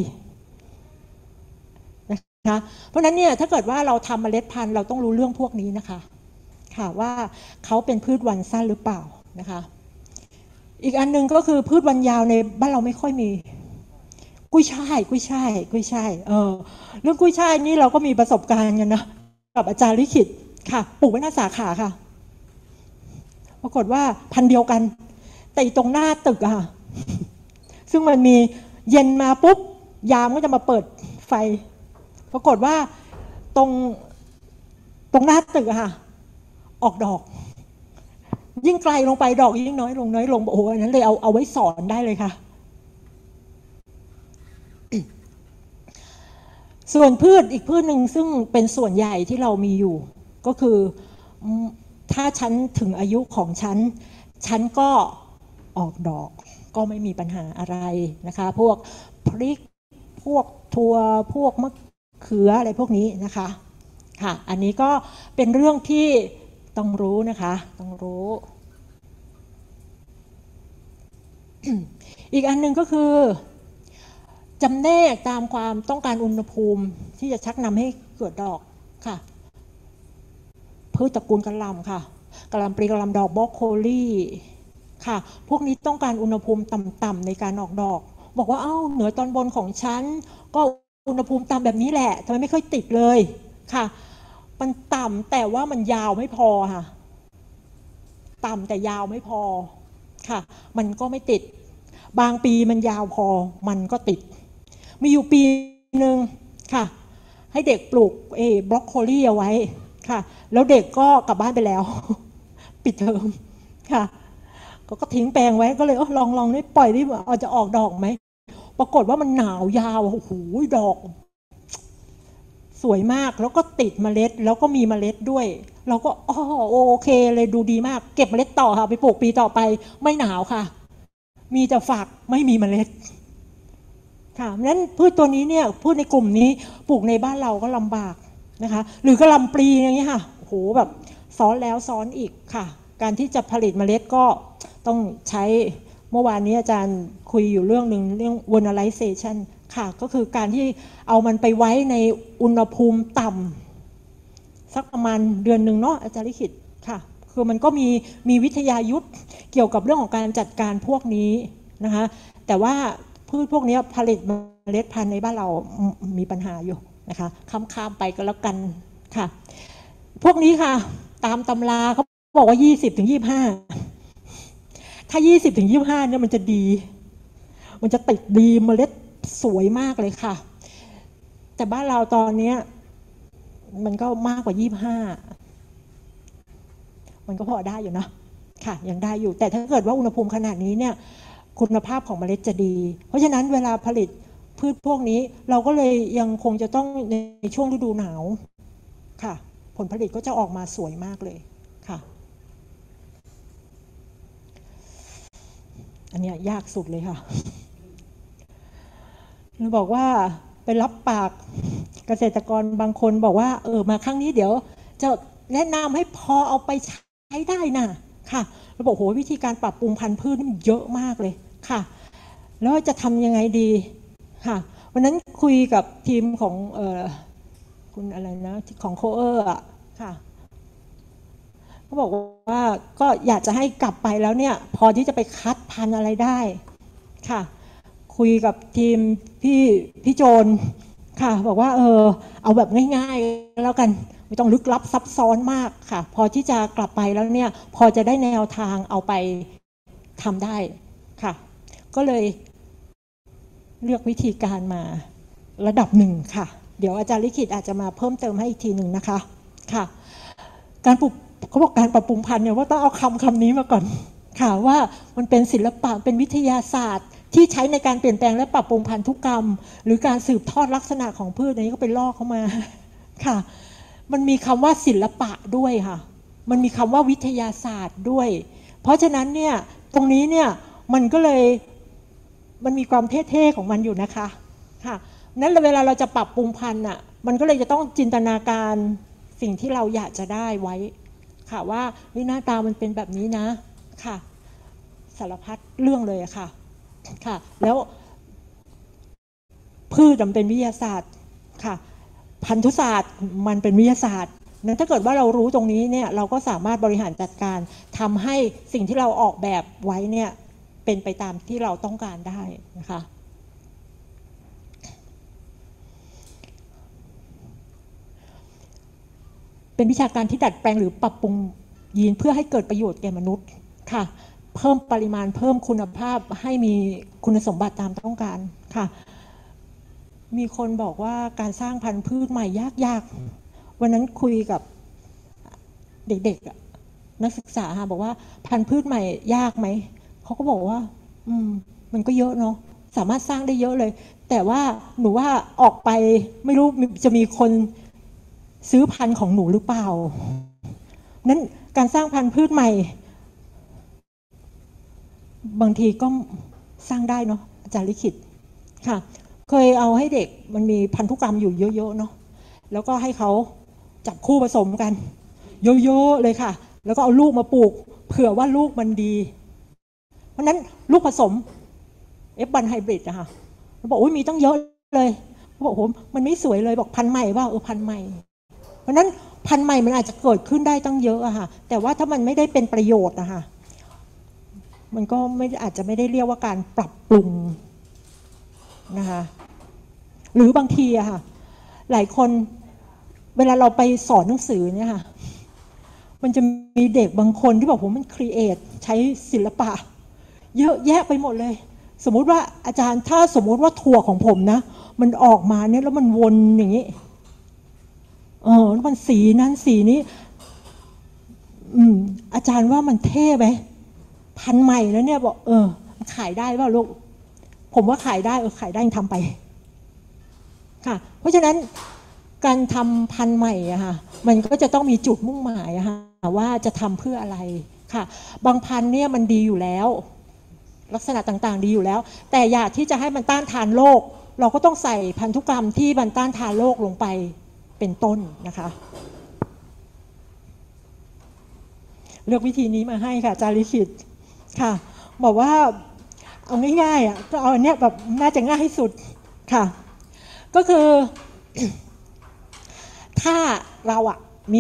Speaker 1: นะคะเพราะนั้นเนี่ยถ้าเกิดว่าเราทำเมล็ดพันธุ์เราต้องรู้เรื่องพวกนี้นะคะค่ะว่าเขาเป็นพืชวันสั้นหรือเปล่านะคะอีกอันนึงก็คือพืชวันยาวในบ้านเราไม่ค่อยมีกุ้ยช่ายเรื่องกุ้ยช่ายนี่เราก็มีประสบการณ์กันนะกับอาจารย์ลิขิตค่ะปลูกไว้หน้าสาขาค่ะปรากฏว่าพันเดียวกันแต่ตรงหน้าตึกอะค่ะซึ่งมันมีเย็นมาปุ๊บยามก็จะมาเปิดไฟปรากฏว่าตรงหน้าตึกอะค่ะออกดอกยิ่งไกลลงไปดอกยิ่งน้อยลงโอ้โหอันนั้นเลยเอาไว้สอนได้เลยค่ะส่วนพืชอีกพืชหนึ่งซึ่งเป็นส่วนใหญ่ที่เรามีอยู่ก็คือถ้าฉันถึงอายุของฉันก็ออกดอกก็ไม่มีปัญหาอะไรนะคะพวกพริกพวกถั่วพวกมะเขืออะไรพวกนี้นะคะค่ะอันนี้ก็เป็นเรื่องที่ต้องรู้นะคะต้องรู้อีกอันหนึ่งก็คือจำแนกตามความต้องการอุณหภูมิที่จะชักนำให้เกิดดอกค่ะพืชตระกูลกะหล่ำค่ะกะหล่ำปลีกะหล่ำดอกบรอกโคลีค่ะพวกนี้ต้องการอุณหภูมิต่ำๆในการออกดอกบอกว่าเหนือตอนบนของฉันก็อุณหภูมิต่ำแบบนี้แหละทำไมไม่ค่อยติดเลยค่ะมันต่ำแต่ว่ามันยาวไม่พอค่ะต่ำแต่ยาวไม่พอค่ะมันก็ไม่ติดบางปีมันยาวพอมันก็ติดมีอยู่ปีหนึ่งค่ะให้เด็กปลูกบรอกโคลีเอาไว้ค่ะแล้วเด็กก็กลับบ้านไปแล้วปิดเทอมค่ะก็ทิ้งแปลงไว้ก็เลยลองได้ปล่อยดิจะออกดอกไหมปรากฏว่ามันหนาวยาวโอ้โหดอกสวยมากแล้วก็ติดเมล็ดแล้วก็มีเมล็ดด้วยเราก็โอเคเลยดูดีมากเก็บเมล็ดต่อค่ะไปปลูกปีต่อไปไม่หนาวค่ะมีแต่ฝักไม่มีเมล็ดค่ะนั้นพืชตัวนี้เนี่ยพืชในกลุ่มนี้ปลูกในบ้านเราก็ลำบากนะคะหรือกระหล่ำปลีอย่างนี้ค่ะโอ้โหแบบซ้อนแล้วซ้อนอีกค่ะการที่จะผลิตเมล็ดก็ต้องใช้เมื่อวานนี้อาจารย์คุยอยู่เรื่องหนึ่งเรื่อง vernalization ค่ะก็คือการที่เอามันไปไว้ในอุณหภูมิต่ำสักประมาณเดือนหนึ่งเนาะอาจารย์ลิขิตค่ะคือมันก็มีวิทยายุทธ์เกี่ยวกับเรื่องของการจัดการพวกนี้นะคะแต่ว่าพืชพวกนี้ผลิตเมล็ดพันธุ์ในบ้านเรามีปัญหาอยู่นะคะข้ามไปก็แล้วกันค่ะพวกนี้ค่ะตามตำราเขาบอกว่า20-25ถ้า20-25เนี่ยมันจะดีมันจะติดดีเมล็ดสวยมากเลยค่ะแต่บ้านเราตอนนี้มันก็มากกว่า25มันก็พอได้อยู่นะค่ะยังได้อยู่แต่ถ้าเกิดว่าอุณหภูมิขนาดนี้เนี่ยคุณภาพของเมล็ดจะดีเพราะฉะนั้นเวลาผลิตพืชพวกนี้เราก็เลยยังคงจะต้องในช่วงฤดูหนาวค่ะผลผลิตก็จะออกมาสวยมากเลยค่ะอันนี้ยากสุดเลยค่ะเราบอกว่าไปรับปากเกษตรกรบางคนบอกว่ามาครั้งนี้เดี๋ยวจะแนะนำให้พอเอาไปใช้ได้นะค่ะเราบอกโหวิธีการปรับปรุงพันธุ์พืชนี่มันเยอะมากเลยค่ะแล้วจะทำยังไงดีค่ะวันนั้นคุยกับทีมของคุณอะไรนะของโคเออร์ค่ะเขาบอกว่าก็อยากจะให้กลับไปแล้วเนี่ยพอที่จะไปคัดพันธุ์อะไรได้ค่ะคุยกับทีมพี่โจนค่ะบอกว่าเอาแบบง่ายๆแล้วกันไม่ต้องลึกลับซับซ้อนมากค่ะพอที่จะกลับไปแล้วเนี่ยพอจะได้แนวทางเอาไปทำได้ค่ะก็เลยเลือกวิธีการมาระดับหนึ่งค่ะเดี๋ยวอาจารย์ลิขิตอาจจะมาเพิ่มเติมให้อีกทีหนึ่งนะคะค่ะการปลูกเขาบอกการปรับปรุงพันธุ์เนี่ยว่าต้องเอาคำนี้มาก่อนค่ะว่ามันเป็นศิลปะเป็นวิทยาศาสตร์ที่ใช้ในการเปลี่ยนแปลงและปรับปรุงพันธุกรรมหรือการสืบทอดลักษณะของพืชนี้ก็ไปลอกเข้ามาค่ะมันมีคำว่าศิลปะด้วยค่ะมันมีคำว่าวิทยาศาสตร์ด้วยเพราะฉะนั้นเนี่ยตรงนี้เนี่ยมันก็เลยมันมีความเท่ๆของมันอยู่นะคะค่ะนั้นเวลาเราจะปรับปรุงพันธุ์อ่ะมันก็เลยจะต้องจินตนาการสิ่งที่เราอยากจะได้ไว้ค่ะว่าหน้าตามันเป็นแบบนี้นะค่ะสารพัดเรื่องเลยอะค่ะค่ะแล้วพืชมันเป็นวิทยาศาสตร์ค่ะพันธุศาสตร์มันเป็นวิทยาศาสตร์นั้นถ้าเกิดว่าเรารู้ตรงนี้เนี่ยเราก็สามารถบริหารจัดการทำให้สิ่งที่เราออกแบบไว้เนี่ยเป็นไปตามที่เราต้องการได้นะคะเป็นวิชาการที่ดัดแปลงหรือปรับปรุงยีนเพื่อให้เกิดประโยชน์แก่มนุษย์ค่ะเพิ่มปริมาณเพิ่มคุณภาพให้มีคุณสมบัติตามต้องการค่ะมีคนบอกว่าการสร้างพันธุ์พืชใหม่ยากวันนั้นคุยกับเด็กๆนักศึกษาค่ะบอกว่าพันธุ์พืชใหม่ยากไหมเขาก็บอกว่ามันก็เยอะเนาะสามารถสร้างได้เยอะเลยแต่ว่าหนูว่าออกไปไม่รู้จะมีคนซื้อพันธุ์ของหนูหรือเปล่านั้นการสร้างพันธุ์พืชใหม่บางทีก็สร้างได้เนาะอาจารย์ลิขิตค่ะเคยเอาให้เด็กมันมีพันธุกรรมอยู่เยอะๆเนาะแล้วก็ให้เขาจับคู่ผสมกันเยอะๆเลยค่ะแล้วก็เอาลูกมาปลูกเผื่อว่าลูกมันดีเพราะนั้นลูกผสม F1 Hybrid นะคะบอกมีตั้งเยอะเลยบอกมันไม่สวยเลยบอกพันธุ์ใหม่ว่าพันธุ์ใหม่เพราะนั้นพันธุ์ใหม่มันอาจจะเกิดขึ้นได้ตั้งเยอะอะค่ะแต่ว่าถ้ามันไม่ได้เป็นประโยชน์นะคะมันก็ไม่อาจจะไม่ได้เรียกว่าการปรับปรุงนะคะหรือบางทีอะค่ะหลายคนเวลาเราไปสอนหนังสือเนี่ยค่ะมันจะมีเด็กบางคนที่บอกมันครีเอทใช้ศิลปะเยอะแยะไปหมดเลยสมมุติว่าอาจารย์ถ้าสมมุติว่าถั่วของผมนะมันออกมาเนี่ยแล้วมันวนอย่างนี้แล้วมันสีนั้นสีนี้อาจารย์ว่ามันเท่ไหมพันธุ์ใหม่แล้วเนี่ยบอกขายได้เปล่าลูกผมว่าขายได้ขายได้ทำไปค่ะเพราะฉะนั้นการทำพันธุ์ใหม่อะค่ะมันก็จะต้องมีจุดมุ่งหมายอะค่ะว่าจะทำเพื่ออะไรค่ะบางพันธุ์เนี่ยมันดีอยู่แล้วลักษณะต่างๆดีอยู่แล้วแต่อยากที่จะให้มันต้านทานโรคเราก็ต้องใส่พันธุกรรมที่มันต้านทานโรคลงไปเป็นต้นนะคะเลือกวิธีนี้มาให้ค่ะจาริคิดค่ะบอกว่าเอาง่ายๆอ่ะก็เอาอันเนี้ยแบบน่าจะง่ายที่สุดค่ะก็คือถ้าเราอ่ะมี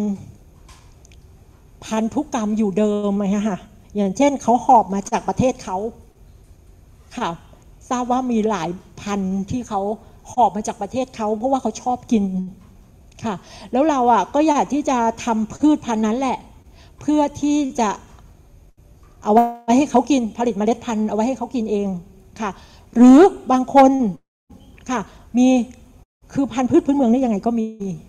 Speaker 1: พันธุกรรมอยู่เดิมไหมคะอย่างเช่นเขาหอบมาจากประเทศเขาค่ะทราบว่ามีหลายพันที่เขาหอบมาจากประเทศเขาเพราะว่าเขาชอบกินค่ะแล้วเราอ่ะก็อยากที่จะทำพืชพันธุ์นั้นแหละเพื่อที่จะเอาไว้ให้เขากินผลิตเมล็ดพันธุ์เอาไว้ให้เขากินเองค่ะหรือบางคนค่ะมีคือพันธุ์พืชพื้นเมืองนี่ยังไงก็มี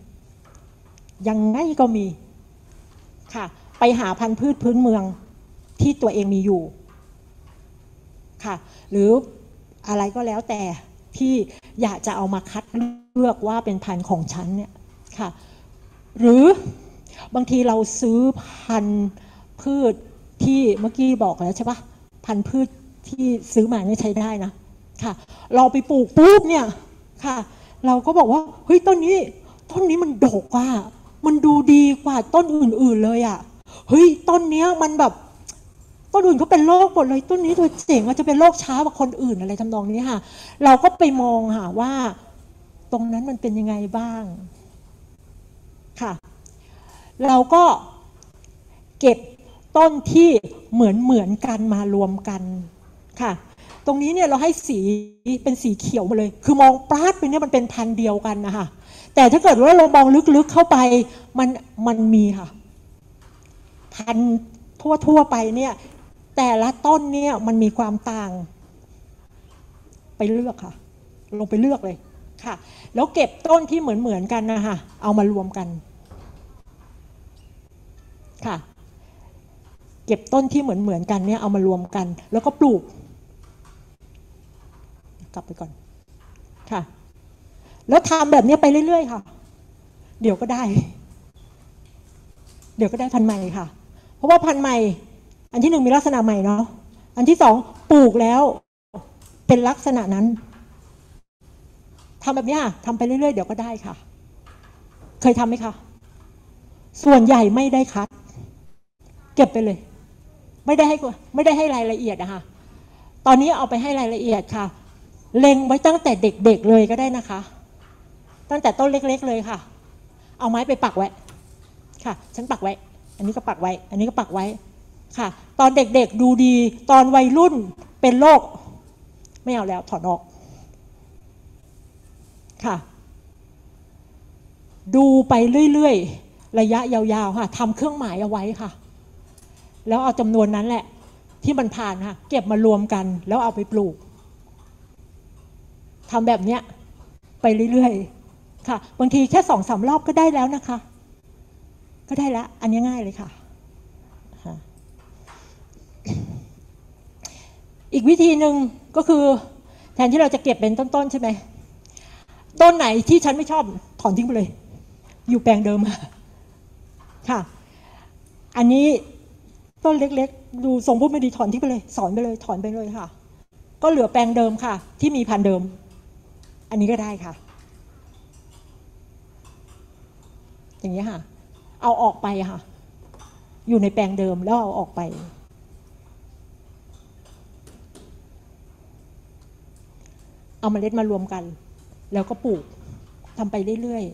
Speaker 1: ค่ะไปหาพันธุ์พืชพื้นเมืองที่ตัวเองมีอยู่ค่ะหรืออะไรก็แล้วแต่ที่อยากจะเอามาคัดเลือกว่าเป็นพันธุ์ของฉันเนี่ยค่ะหรือบางทีเราซื้อพันธุ์พืชที่เมื่อกี้บอกแล้วใช่ปะพันธุ์พืชที่ซื้อมาเนี่ยใช้ได้นะค่ะเราไปปลูกปุ๊บเนี่ยค่ะเราก็บอกว่าเฮ้ยต้นนี้มันดกอ่ะมันดูดีกว่าต้นอื่นๆเลยอ่ะเฮ้ยต้นนี้มันแบบต้นอื่นเขาเป็นโรคหมดเลยต้นนี้ตัวเจ๋งมันจะเป็นโรคช้ากว่าคนอื่นอะไรทำนองนี้ค่ะเราก็ไปมองค่ะว่าตรงนั้นมันเป็นยังไงบ้างค่ะเราก็เก็บต้นที่เหมือนกันมารวมกันค่ะตรงนี้เนี่ยเราให้สีเป็นสีเขียวมาเลยคือมองปราดไปเนี่ยมันเป็นพันธุ์เดียวกันนะคะแต่ถ้าเกิดว่าเรามองลึกๆเข้าไปมันมีค่ะพันธุ์ทั่วไปเนี่ยแต่ละต้นเนี่ยมันมีความต่างไปเลือกค่ะลงไปเลือกเลยค่ะแล้วเก็บต้นที่เหมือนกันนะคะเอามารวมกันค่ะเก็บต้นที่เหมือนกันเนี่ยเอามารวมกันแล้วก็ปลูกกลับไปก่อนค่ะแล้วทำแบบนี้ไปเรื่อยๆค่ะเดี๋ยวก็ได้พันธุ์ใหม่ค่ะเพราะว่าพันธุ์ใหม่อันที่หนึ่งมีลักษณะใหม่เนาะอันที่สองปลูกแล้วเป็นลักษณะนั้นทำแบบนี้ทำไปเรื่อยๆเดี๋ยวก็ได้ค่ะเคยทำไหมคะส่วนใหญ่ไม่ได้คัดเก็บไปเลยไม่ได้ให้รายละเอียดนะคะตอนนี้เอาไปให้รายละเอียดค่ะเล็งไว้ตั้งแต่เด็กๆเลยก็ได้นะคะตั้งแต่ต้นเล็กๆเลยค่ะเอาไม้ไปปักไว้ค่ะฉันปักไว้อันนี้ก็ปักไว้อันนี้ก็ปักไว้ค่ะตอนเด็กๆดูดีตอนวัยรุ่นเป็นโรคไม่เอาแล้วถอนออกค่ะดูไปเรื่อยๆระยะยาวๆค่ะทำเครื่องหมายเอาไว้ค่ะแล้วเอาจำนวนนั้นแหละที่มันผ่านค่ะเก็บมารวมกันแล้วเอาไปปลูกทำแบบเนี้ยไปเรื่อยๆค่ะบางทีแค่2-3 รอบก็ได้แล้วนะคะก็ได้แล้วอันนี้ง่ายเลยค่ะอีกวิธีหนึ่งก็คือแทนที่เราจะเก็บเป็นต้นๆใช่ไหมต้นไหนที่ฉันไม่ชอบถอนทิ้งไปเลยอยู่แปลงเดิมค่ะอันนี้ต้นเล็กๆดูทรงพูดไม่ดีถอนทิ้งไปเลยสอนไปเลยถอนไปเลยค่ะก็เหลือแปลงเดิมค่ะที่มีพันธุ์เดิมอันนี้ก็ได้ค่ะอย่างนี้ค่ะเอาออกไปค่ะอยู่ในแปลงเดิมแล้วเอาออกไปเอาเมล็ดมารวมกันแล้วก็ปลูกทำไปเรื่อย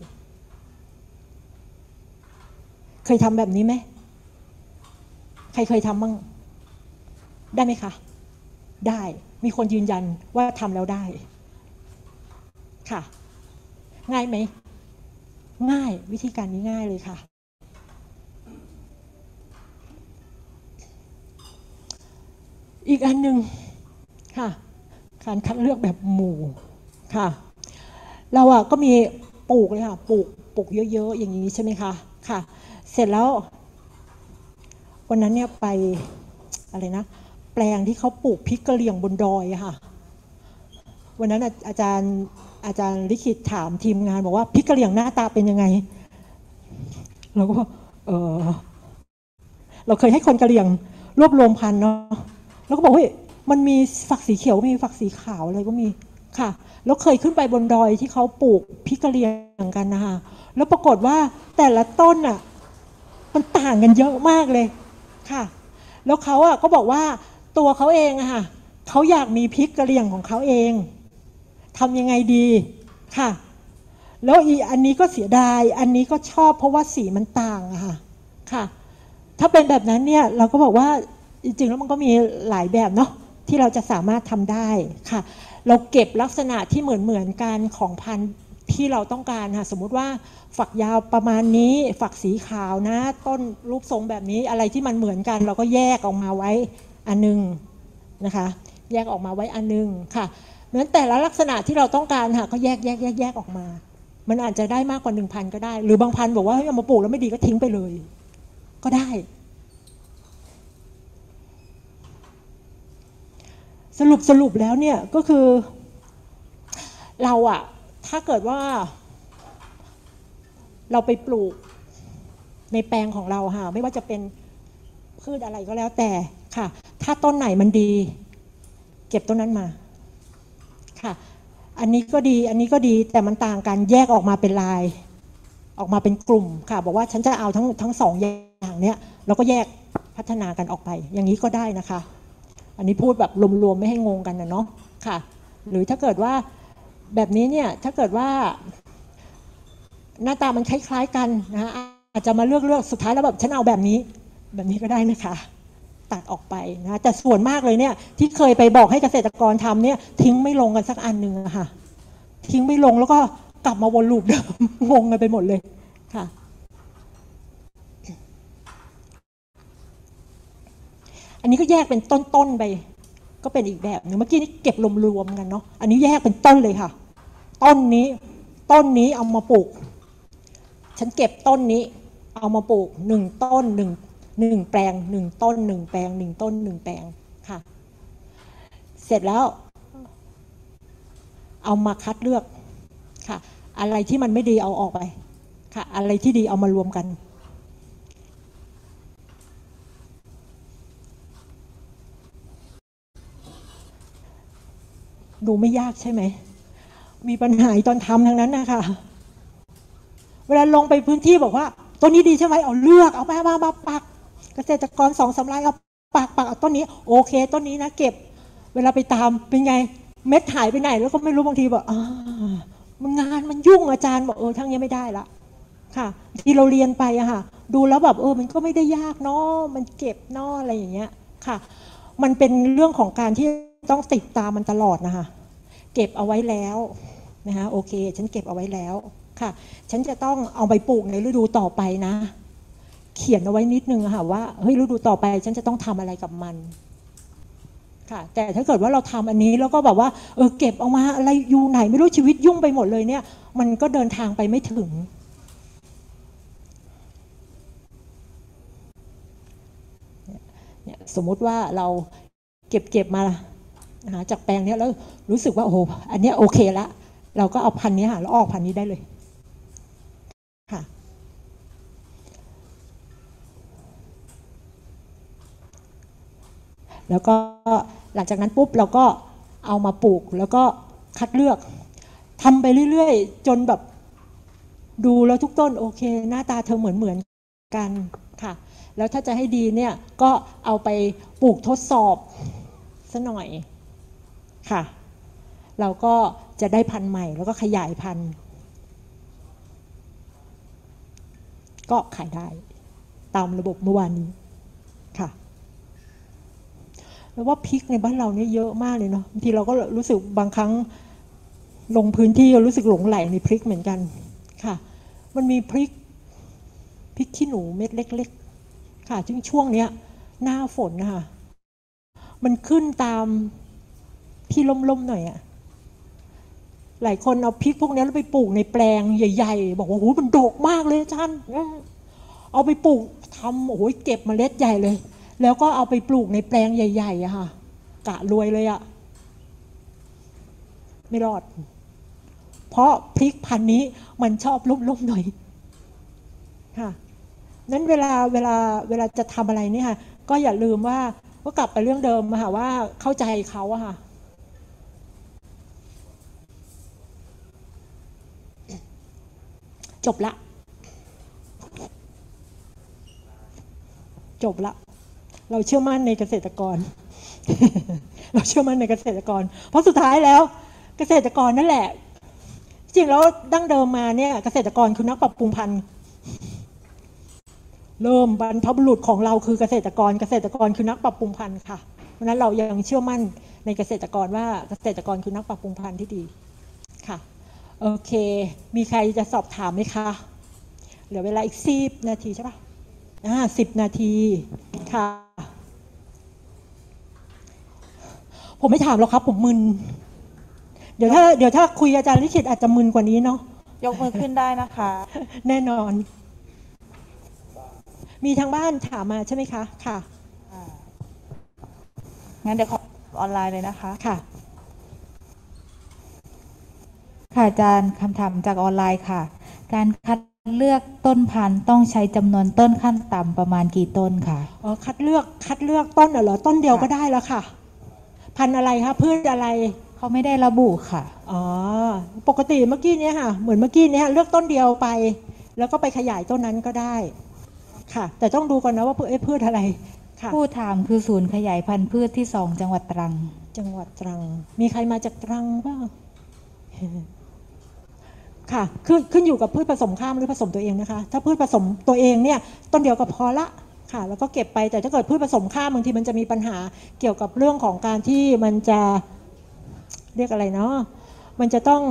Speaker 1: ๆเคยทำแบบนี้ไหมใครเคยทำบ้างได้ไหมคะได้มีคนยืนยันว่าทำแล้วได้ค่ะง่ายไหมง่ายวิธีการนี้ง่ายเลยค่ะอีกอันหนึ่งค่ะการคัดเลือกแบบหมู่ค่ะเราอ่ะก็มีปลูกเลยค่ะปลูกเยอะๆอย่างนี้ใช่ไหมคะค่ะเสร็จแล้ววันนั้นเนี่ยไปอะไรนะแปลงที่เขาปลูกพริกกะเหรี่ยงบนดอยอะค่ะวันนั้นอาจารย์ลิขิตถามทีมงานบอกว่าพริกกะเหรี่ยงหน้าตาเป็นยังไงเราก็เออเราเคยให้คนกะเหรี่ยงรวบรวมพันธุ์เนาะแล้วก็บอกเฮ้ยมันมีฝักสีเขียวมีฝักสีขาวอะไรก็มีค่ะแล้วเคยขึ้นไปบนดอยที่เขาปลูกพริกกะเหรี่ยงกันนะคะแล้วปรากฏว่าแต่ละต้นอ่ะมันต่างกันเยอะมากเลยค่ะแล้วเขาอ่ะก็บอกว่าตัวเขาเองอะค่ะเขาอยากมีพริกกะเหรี่ยงของเขาเองทำยังไงดีค่ะแล้วอันนี้ก็เสียดายอันนี้ก็ชอบเพราะว่าสีมันต่างอะค่ะถ้าเป็นแบบนั้นเนี่ยเราก็บอกว่าจริงๆแล้วมันก็มีหลายแบบเนาะที่เราจะสามารถทำได้ค่ะเราเก็บลักษณะที่เหมือนกันของพันธุ์ที่เราต้องการค่ะสมมุติว่าฝักยาวประมาณนี้ฝักสีขาวนะต้นรูปทรงแบบนี้อะไรที่มันเหมือนกันเราก็แยกออกมาไว้อันนึงนะคะแยกออกมาไว้อันนึงค่ะเหมือนแต่ละลักษณะที่เราต้องการค่ะก็แยกออกมามันอาจจะได้มากกว่า1,000ก็ได้หรือบางพันธุ์บอกว่าเอามาปลูกแล้วไม่ดีก็ทิ้งไปเลยก็ได้สรุปแล้วเนี่ยก็คือเราอะถ้าเกิดว่าเราไปปลูกในแปลงของเราค่ะไม่ว่าจะเป็นพืชอะไรก็แล้วแต่ค่ะถ้าต้นไหนมันดีเก็บต้นนั้นมาค่ะอันนี้ก็ดีอันนี้ก็ดีแต่มันต่างกันแยกออกมาเป็นลายออกมาเป็นกลุ่มค่ะบอกว่าฉันจะเอาทั้งสองอย่างเนี้ยแล้วก็แยกพัฒนากันออกไปอย่างนี้ก็ได้นะคะอันนี้พูดแบบรวมๆไม่ให้งงกันนะเนาะค่ะหรือถ้าเกิดว่าแบบนี้เนี่ยถ้าเกิดว่าหน้าตามันคล้ายๆกันนะอาจจะมาเลือกสุดท้ายแล้วแบบฉันเอาแบบนี้ก็ได้นะคะตัดออกไปนะแต่ส่วนมากเลยเนี่ยที่เคยไปบอกให้เกษตรกรทำเนี่ยทิ้งไม่ลงกันสักอันหนึ่งอะค่ะทิ้งไม่ลงแล้วก็กลับมาวนลูปเดิมงงกันไปหมดเลยค่ะอันนี้ก็แยกเป็นต้นๆไปก็เป็นอีกแบบนึงเมื่อกี้นี้เก็บรวมๆกันเนาะอันนี้แยกเป็นต้นเลยค่ะต้นนี้เอามาปลูกฉันเก็บต้นนี้เอามาปลูก1ต้น1แปลง1ต้น1แปลง1ต้น1แปลงค่ะเสร็จแล้วเอามาคัดเลือกค่ะอะไรที่มันไม่ดีเอาออกไปค่ะอะไรที่ดีเอามารวมกันดูไม่ยากใช่ไหมมีปัญหาตอนทำทั้งนั้นนะคะเวลาลงไปพื้นที่บอกว่าต้นนี้ดีใช่ไหมเอาเลือกเอามาปักเกษตรกร2-3 รายเอาปักเอาต้นนี้โอเคต้นนี้นะเก็บเวลาไปตามเป็นไงเม็ดหายไปไหนแล้วก็ไม่รู้บางทีบอกมันงานมันยุ่งอาจารย์บอกทั้งนี้ไม่ได้ละค่ะที่เราเรียนไปอะค่ะดูแล้วแบบมันก็ไม่ได้ยากเนาะมันเก็บเนาะอะไรอย่างเงี้ยค่ะมันเป็นเรื่องของการที่ต้องติดตามมันตลอดนะคะเก็บเอาไว้แล้วนะคะโอเคฉันเก็บเอาไว้แล้วค่ะฉันจะต้องเอาไปปลูกในฤดูต่อไปนะเขียนเอาไว้นิดนึงค่ะว่าเฮ้ยฤดูต่อไปฉันจะต้องทำอะไรกับมันค่ะแต่ถ้าเกิดว่าเราทำอันนี้แล้วก็แบบว่าเก็บเอามาอะไรอยู่ไหนไม่รู้ชีวิตยุ่งไปหมดเลยเนี่ยมันก็เดินทางไปไม่ถึงเนี่ยสมมุติว่าเราเก็บมาจากแปลงนี้แล้วรู้สึกว่าโอ้โหอันนี้โอเคละเราก็เอาพันธุ์นี้แล้วออกพันธุ์นี้ได้เลยค่ะแล้วก็หลังจากนั้นปุ๊บเราก็เอามาปลูกแล้วก็คัดเลือกทำไปเรื่อยๆจนแบบดูแล้วทุกต้นโอเคหน้าตาเธอเหมือนกันค่ะแล้วถ้าจะให้ดีเนี่ยก็เอาไปปลูกทดสอบซะหน่อยค่ะเราก็จะได้พันธุ์ใหม่แล้วก็ขยายพันธุ์ก็ขายได้ตามระบบเมื่อวานนี้ค่ะแล้วว่าพริกในบ้านเราเนี่ยเยอะมากเลยเนาะบางทีเราก็รู้สึกบางครั้งลงพื้นที่รู้สึกหลงไหลในพริกเหมือนกันค่ะมันมีพริกขี้หนูเม็ดเล็กๆค่ะช่วงเนี้ยหน้าฝนนะคะมันขึ้นตามที่ล่มๆหน่อยอะหลายคนเอาพริกพวกนี้แล้วไปปลูกในแปลงใหญ่ๆบอกว่าโหมันดกมากเลยอาจารย์เอาไปปลูกทำโอ้โหเก็บเมล็ดใหญ่เลย แล้วก็เอาไปปลูกในแปลงใหญ่ๆอะค่ะกะรวยเลยอะไม่รอด เพราะพริกพันธุ์นี้มันชอบลุ่มๆหน่อยค่ะนั้นเวลาจะทำอะไรนี่ค่ะก็อย่าลืมว่าก็กลับไปเรื่องเดิมค่ะว่าเข้าใจเขาอะค่ะจบละเราเชื่อมั่นในเกษตรกร เราเชื่อมั่นในเกษตรกรเพราะสุดท้ายแล้วเกษตรกรนั่นแหละจริงแล้วดั้งเดิมมาเนี่ยเกษตรกรคือนักปรับปรุงพันธุ์เริ่มบรรพบุรุษของเราคือเกษตรกรคือนักปรับปรุงพันธุ์ค่ะเพราะนั้นเรายังเชื่อมั่นในเกษตรกรว่าเกษตรกรคือนักปรับปรุงพันธุ์ที่ดีค่ะโอเคมีใครจะสอบถามไหมคะเหลือเวลาอีก10 นาทีใช่ปะ10 นาทีค่ะผมไม่ถามหรอกครับผมมึนเดี๋ยวถ้าคุยอาจารย์ลิขิตอาจจะมึนกว่านี้เนาะ
Speaker 2: ยกมือขึ้นได้นะคะ
Speaker 1: แน่นอนมีทางบ้านถามมาใช่ไหมคะค่ะ
Speaker 2: งั้นเดี๋ยวขอออนไลน์เลยนะคะ
Speaker 1: ค่ะ
Speaker 2: ค่ะอาจารย์คำถามจากออนไลน์ค่ะการคัดเลือกต้นพันธุ์ต้องใช้จำนวนต้นขั้นต่ำประมาณกี่ต้นค่ะ
Speaker 1: คัดเลือกต้นเหรอต้นเดียวก็ได้แล้วค่ะพันธุ์อะไรคะพืชอะไร
Speaker 2: เขาไม่ได้ระบุค่ะ
Speaker 1: ปกติเมื่อกี้นี้ค่ะเหมือนเมื่อกี้นี้เลือกต้นเดียวไปแล้วก็ไปขยายต้นนั้นก็ได้ค่ะแต่ต้องดูก่อนนะว่าพืชอะไรค่ะ
Speaker 2: ผู้ถามคือศูนย์ขยายพันธุ์พืชที่2จังหวัดตรัง
Speaker 1: มีใครมาจากตรังบ้างค่ะขึ้นอยู่กับพืชผสมข้ามหรือผสมตัวเองนะคะถ้าพืชผสมตัวเองเนี่ยต้นเดียวก็พอละค่ะแล้วก็เก็บไปแต่ถ้าเกิดพืชผสมข้ามบางทีมันจะมีปัญหาเกี่ยวกับเรื่องของการที่มันจะเรียกอะไรเนาะมันจะต้อง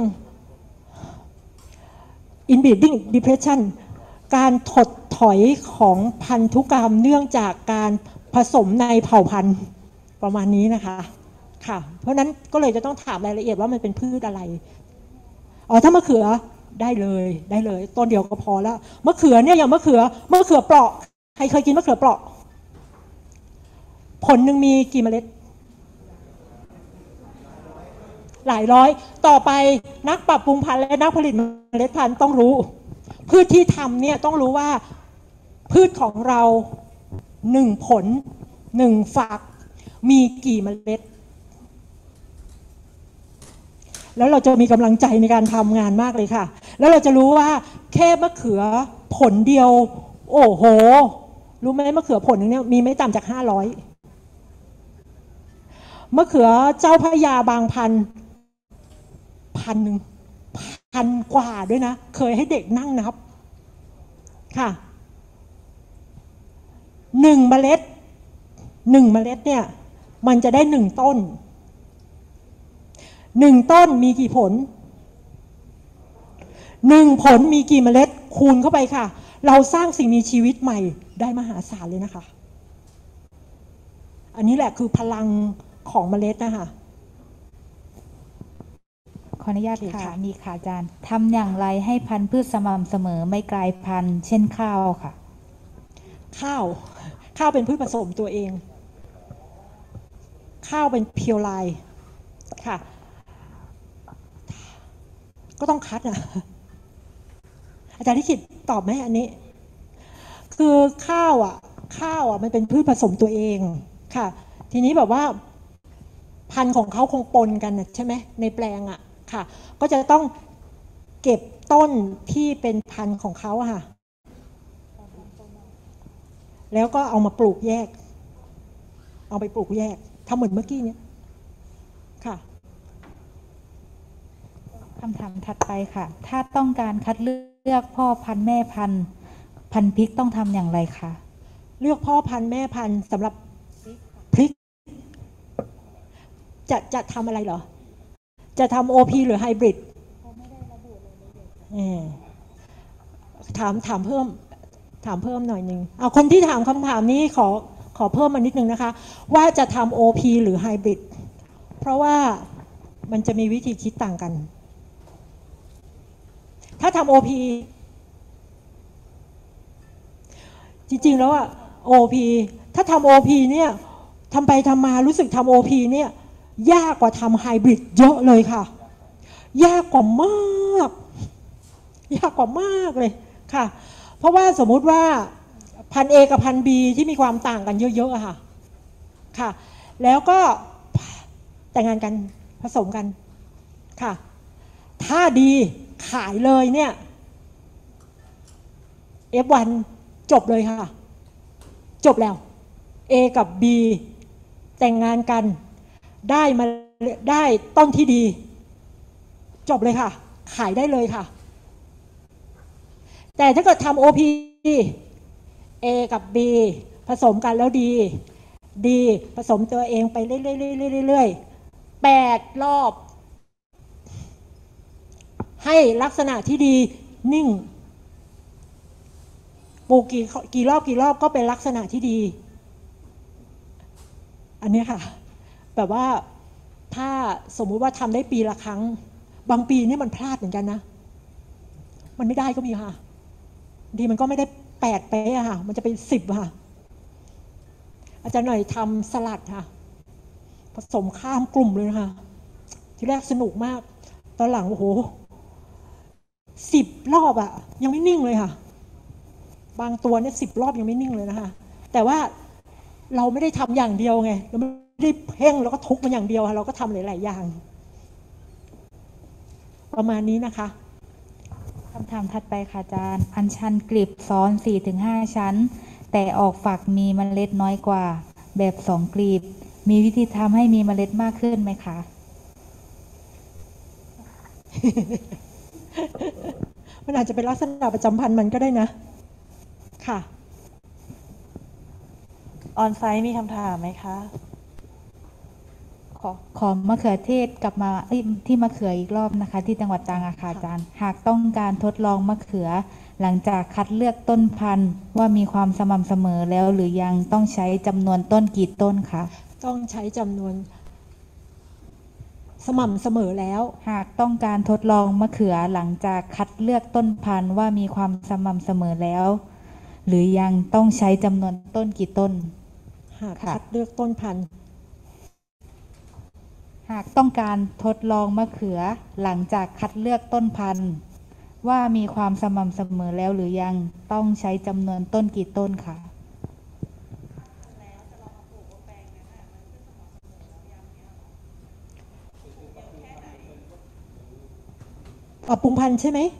Speaker 1: inbreeding depression การถดถอยของพันธุกรรมเนื่องจากการผสมในเผ่าพันธุ์ประมาณนี้นะคะค่ะเพราะนั้นก็เลยจะต้องถามรายละเอียดว่ามันเป็นพืชอะไรถ้ามะเขือได้เลยต้นเดียวก็พอแล้วมะเขือเนี่ยอย่างมะเขือเปราะใครเคยกินมะเขือเปราะผลหนึ่งมีกี่เมล็ดหลายร้อยต่อไปนักปรับปรุงพันธุ์และนักผลิตเมล็ดพันธุ์ต้องรู้พืชที่ทำเนี่ยต้องรู้ว่าพืชของเรา1 ผล 1 ฝักมีกี่เมล็ดแล้วเราจะมีกำลังใจในการทำงานมากเลยค่ะแล้วเราจะรู้ว่าแค่มะเขือผลเดียวโอ้โหรู้ไหมมะเขือผลนึงเนี่ยมีไม่ต่ำจาก500มะเขือเจ้าพระยาบางพัน1,000 กว่าด้วยนะเคยให้เด็กนั่งนับค่ะ1 เมล็ดเนี่ยมันจะได้1 ต้น1 ต้นมีกี่ผล1 ผลมีกี่เมล็ดคูณเข้าไปค่ะเราสร้างสิ่งมีชีวิตใหม่ได้มหาศาลเลยนะคะอันนี้แหละคือพลังของเมล็ดนะคะ
Speaker 2: ขออนุญาตค่ะมีค่ะอาจารย์ทำอย่างไรให้พันธุ์พืชสม่ำเสมอไม่กลายพันธุ์เช่นข้าวค่ะ
Speaker 1: ข้าวเป็นพืชผสมตัวเองข้าวเป็นเพียวไลน์ค่ะก็ต้องคัดนะอาจารย์ลิขิตตอบไหมอันนี้คือข้าวมันเป็นพืชผสมตัวเองค่ะทีนี้แบบว่าพันธุ์ของเขาคงปนกันใช่ไหมในแปลงค่ะก็จะต้องเก็บต้นที่เป็นพันธุ์ของเขาค่ะแล้วก็เอามาปลูกแยกเอาไปปลูกแยกทำเหมือนเมื่อกี้เนี่ยค่ะ
Speaker 2: คำถามถัดไปค่ะถ้าต้องการคัดเลือกพ่อพันธุ์แม่พันธุ์พริกต้องทำอย่างไรคะ
Speaker 1: เลือกพ่อพันธุ์แม่พันธุ์สำหรับพริกจะทำอะไรเหรอจะทำ OP หรือไฮบริดถามเพิ่มหน่อยนึงเอาคนที่ถามคำถามนี้ขอเพิ่มมานิดนึงนะคะว่าจะทำ OP หรือไฮบริดเพราะว่ามันจะมีวิธีคิดต่างกันถ้าทำ OP จริงๆแล้วอะ OP ถ้าทำ OP เนี่ยทำไปทำมารู้สึกทำ OP เนี่ยยากกว่าทำไฮบริดเยอะเลยค่ะยากกว่ามากยากกว่ามากเลยค่ะเพราะว่าสมมุติว่าพัน A กับพัน B ที่มีความต่างกันเยอะๆอะค่ะแล้วก็แต่งงานกันผสมกันค่ะถ้าดีขายเลยเนี่ย F1 จบเลยค่ะจบแล้ว A กับ B แต่งงานกันได้ต้นที่ดีจบเลยค่ะขายได้เลยค่ะแต่ถ้าเกิดทำ OP A กับ B ผสมกันแล้วดีผสมตัวเองไปเรื่อยๆ8 รอบให้ลักษณะที่ดีนิ่งปลูกกี่รอบก็เป็นลักษณะที่ดีอันนี้ค่ะแบบว่าถ้าสมมุติว่าทำได้ปีละครั้งบางปีนี่มันพลาดเหมือนกันนะมันไม่ได้ก็มีค่ะดีมันก็ไม่ได้8 เป๊ะค่ะมันจะเป็น10ค่ะอาจารย์หน่อยทำสลัดค่ะผสมข้ามกลุ่มเลยนะคะทีแรกสนุกมากตอนหลังโอ้โห10 รอบอะยังไม่นิ่งเลยค่ะบางตัวเนี่ย10 รอบยังไม่นิ่งเลยนะคะแต่ว่าเราไม่ได้ทำอย่างเดียวไงเราไม่ได้เพ่งแล้วก็ทุกมันอย่างเดียวค่ะเราก็ทำหลายๆอย่างประมาณนี้นะคะ
Speaker 2: คำถามถัดไปค่ะอาจารย์อัญชันกลีบซ้อน 4-5 ชั้นแต่ออกฝักมีเมล็ดน้อยกว่าแบบ2 กลีบมีวิธีทำให้มีเมล็ดมากขึ้นไหมคะ
Speaker 1: มันอาจจะเป็นลักษณะประจำพันธุ์มันก็ได้นะค่ะ
Speaker 3: ออนไซต์มีคำถามไหมคะ
Speaker 2: ขอมะเขือเทศกลับมาที่มะเขืออีกรอบนะคะที่จังหวัดตรังค่ะอาจารย์หากต้องการทดลองมะเขือหลังจากคัดเลือกต้นพันธุ์ว่ามีความสม่ำเสมอแล้วหรือยังต้องใช้จำนวนต้นกี่ต้นคะ
Speaker 1: ต้องใช้จำนวนสม่ำเสมอแล้ว
Speaker 2: หากต้องการทดลองมะเขือหลังจากคัดเลือกต้นพันธุ์ว่ามีความสม่ำเสมอแล้วหรือยังต้องใช้จำนวนต้นกี่ต้น
Speaker 1: หากคัดเลือกต้นพันธุ์
Speaker 2: หากต้องการทดลองมะเขือหลังจากคัดเลือกต้นพันธุ์ว่ามีความสม่ำเสมอแล้วหรือยังต้องใช้จำนวนต้นกี่ต้นคะ
Speaker 1: ปรับปรุงพันธุ์ใช่ไหม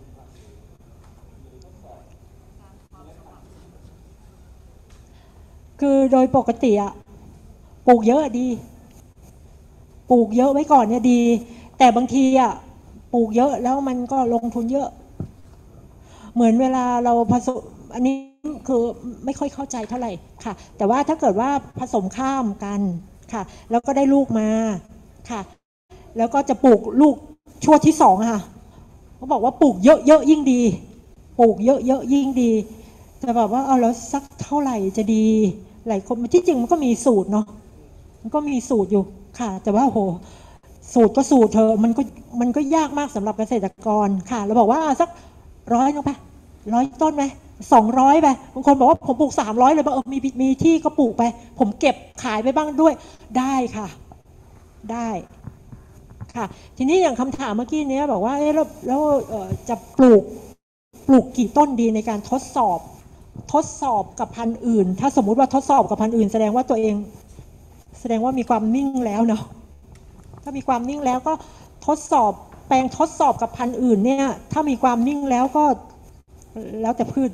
Speaker 1: คือโดยปกติอะปลูกเยอะดีปลูกเยอะไว้ก่อนเนี่ยดีแต่บางทีอะปลูกเยอะแล้วมันก็ลงทุนเยอะเหมือนเวลาเราผสมอันนี้คือไม่ค่อยเข้าใจเท่าไหร่ค่ะแต่ว่าถ้าเกิดว่าผสมข้ามกันค่ะแล้วก็ได้ลูกมาค่ะแล้วก็จะปลูกลูกชั่วที่2ค่ะเขาบอกว่าปลูกเยอะๆยิ่งดีปลูกเยอะๆยิ่งดีแต่แบบว่าเอาแล้วสักเท่าไหร่จะดีหลายคนที่จริงมันก็มีสูตรเนาะมันก็มีสูตรอยู่ค่ะแต่ว่าโหสูตรก็สูตรเธอมันก็ยากมากสำหรับเกษตรกรค่ะเราบอกว่าสัก100ลงไป100 ต้นไหม200ไปบางคนบอกว่าผมปลูก300เลยบอกมีที่ก็ปลูกไปผมเก็บขายไปบ้างด้วยได้ค่ะได้ค่ะทีนี้อย่างคำถามเมื่อกี้นี้บอกว่าแล้วจะปลูกกี่ต้นดีในการทดสอบกับพันธุ์อื่นถ้าสมมุติว่าทดสอบกับพันธุ์อื่นแสดงว่าตัวเองแสดงว่ามีความนิ่งแล้วเนาะถ้ามีความนิ่งแล้วก็ทดสอบแปลงทดสอบกับพันธุ์อื่นเนี่ยถ้ามีความนิ่งแล้วก็แล้วแต่พืช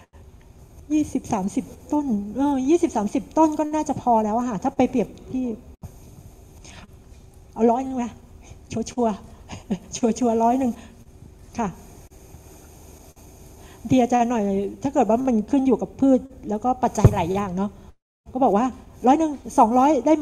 Speaker 1: 20-30 ต้น20-30 ต้นก็น่าจะพอแล้วค่ะถ้าไปเปรียบที่เอา100นึงไหมชัวร์100ค่ะที่อาจารย์หน่อยถ้าเกิดว่ามันขึ้นอยู่กับพืชแล้วก็ปัจจัยหลายอย่างเนาะก็บอกว่า100 200ได้ไหม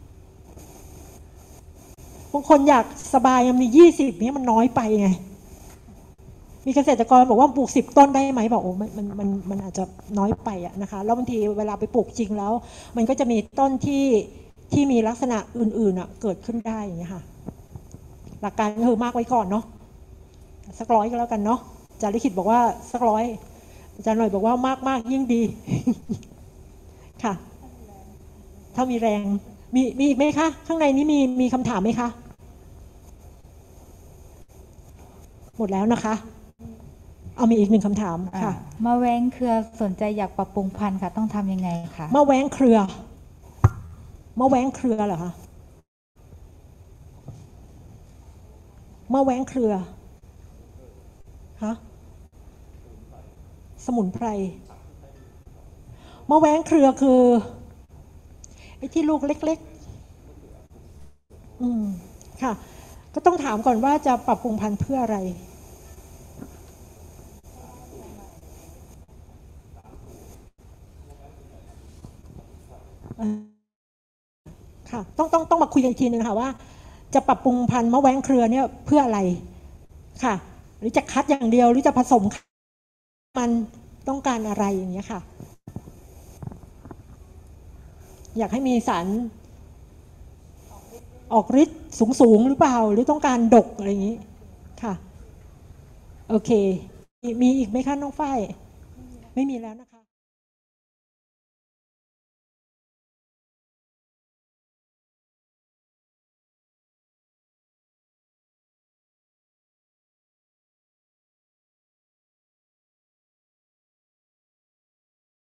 Speaker 1: บางคนอยากสบายมี20นี้มันน้อยไปไงมีเกษตรกรบอกว่าปลูก10 ต้นได้ไหมบอกโอ้มันอาจจะน้อยไปอะนะคะแล้วบางทีเวลาไปปลูกจริงแล้วมันก็จะมีต้นที่มีลักษณะอื่นๆเกิดขึ้นได้อย่างเงี้ยค่ะหลักการคือมากไว้ก่อนเนาะสัก100ก็แล้วกันเนาะอาจารย์ลิขิตบอกว่าสัก100 อาจารย์หน่อยบอกว่ามากยิ่งดี ค่ะ ถ้ามีแรงมีอีกไหมคะ ข้างในนี้มีคำถามไหมคะ หมดแล้วนะคะ เอามีอีกหนึ่งคำถามค่ะ
Speaker 2: มะแว้งเครือสนใจอยากปรับปรุงพันธุ์ค่ะ ต้องทำยังไงคะ
Speaker 1: มะแว้งเครือเหรอคะมะแว้งเครือฮะสมุนไพรมะแว้งเครือคือไอ้ที่ลูกเล็กๆค่ะ ก็ต้องถามก่อนว่าจะปรับปรุงพันธุ์เพื่ออะไรค่ะต้องมาคุยกันอีกทีนึงค่ะว่าจะปรับปรุงพันธุ์มะแว้งเครือเนี่ยเพื่ออะไรค่ะ หรือจะคัดอย่างเดียวหรือจะผสมมันต้องการอะไรอย่างเงี้ยค่ะ อยากให้มีสารออกฤทธิ์สูงหรือเปล่าหรือต้องการดกอะไรอย่างนี้ค่ะโอเคมีอีกไหมคะน้องฝ้ายไม่มีแล้วนะคะ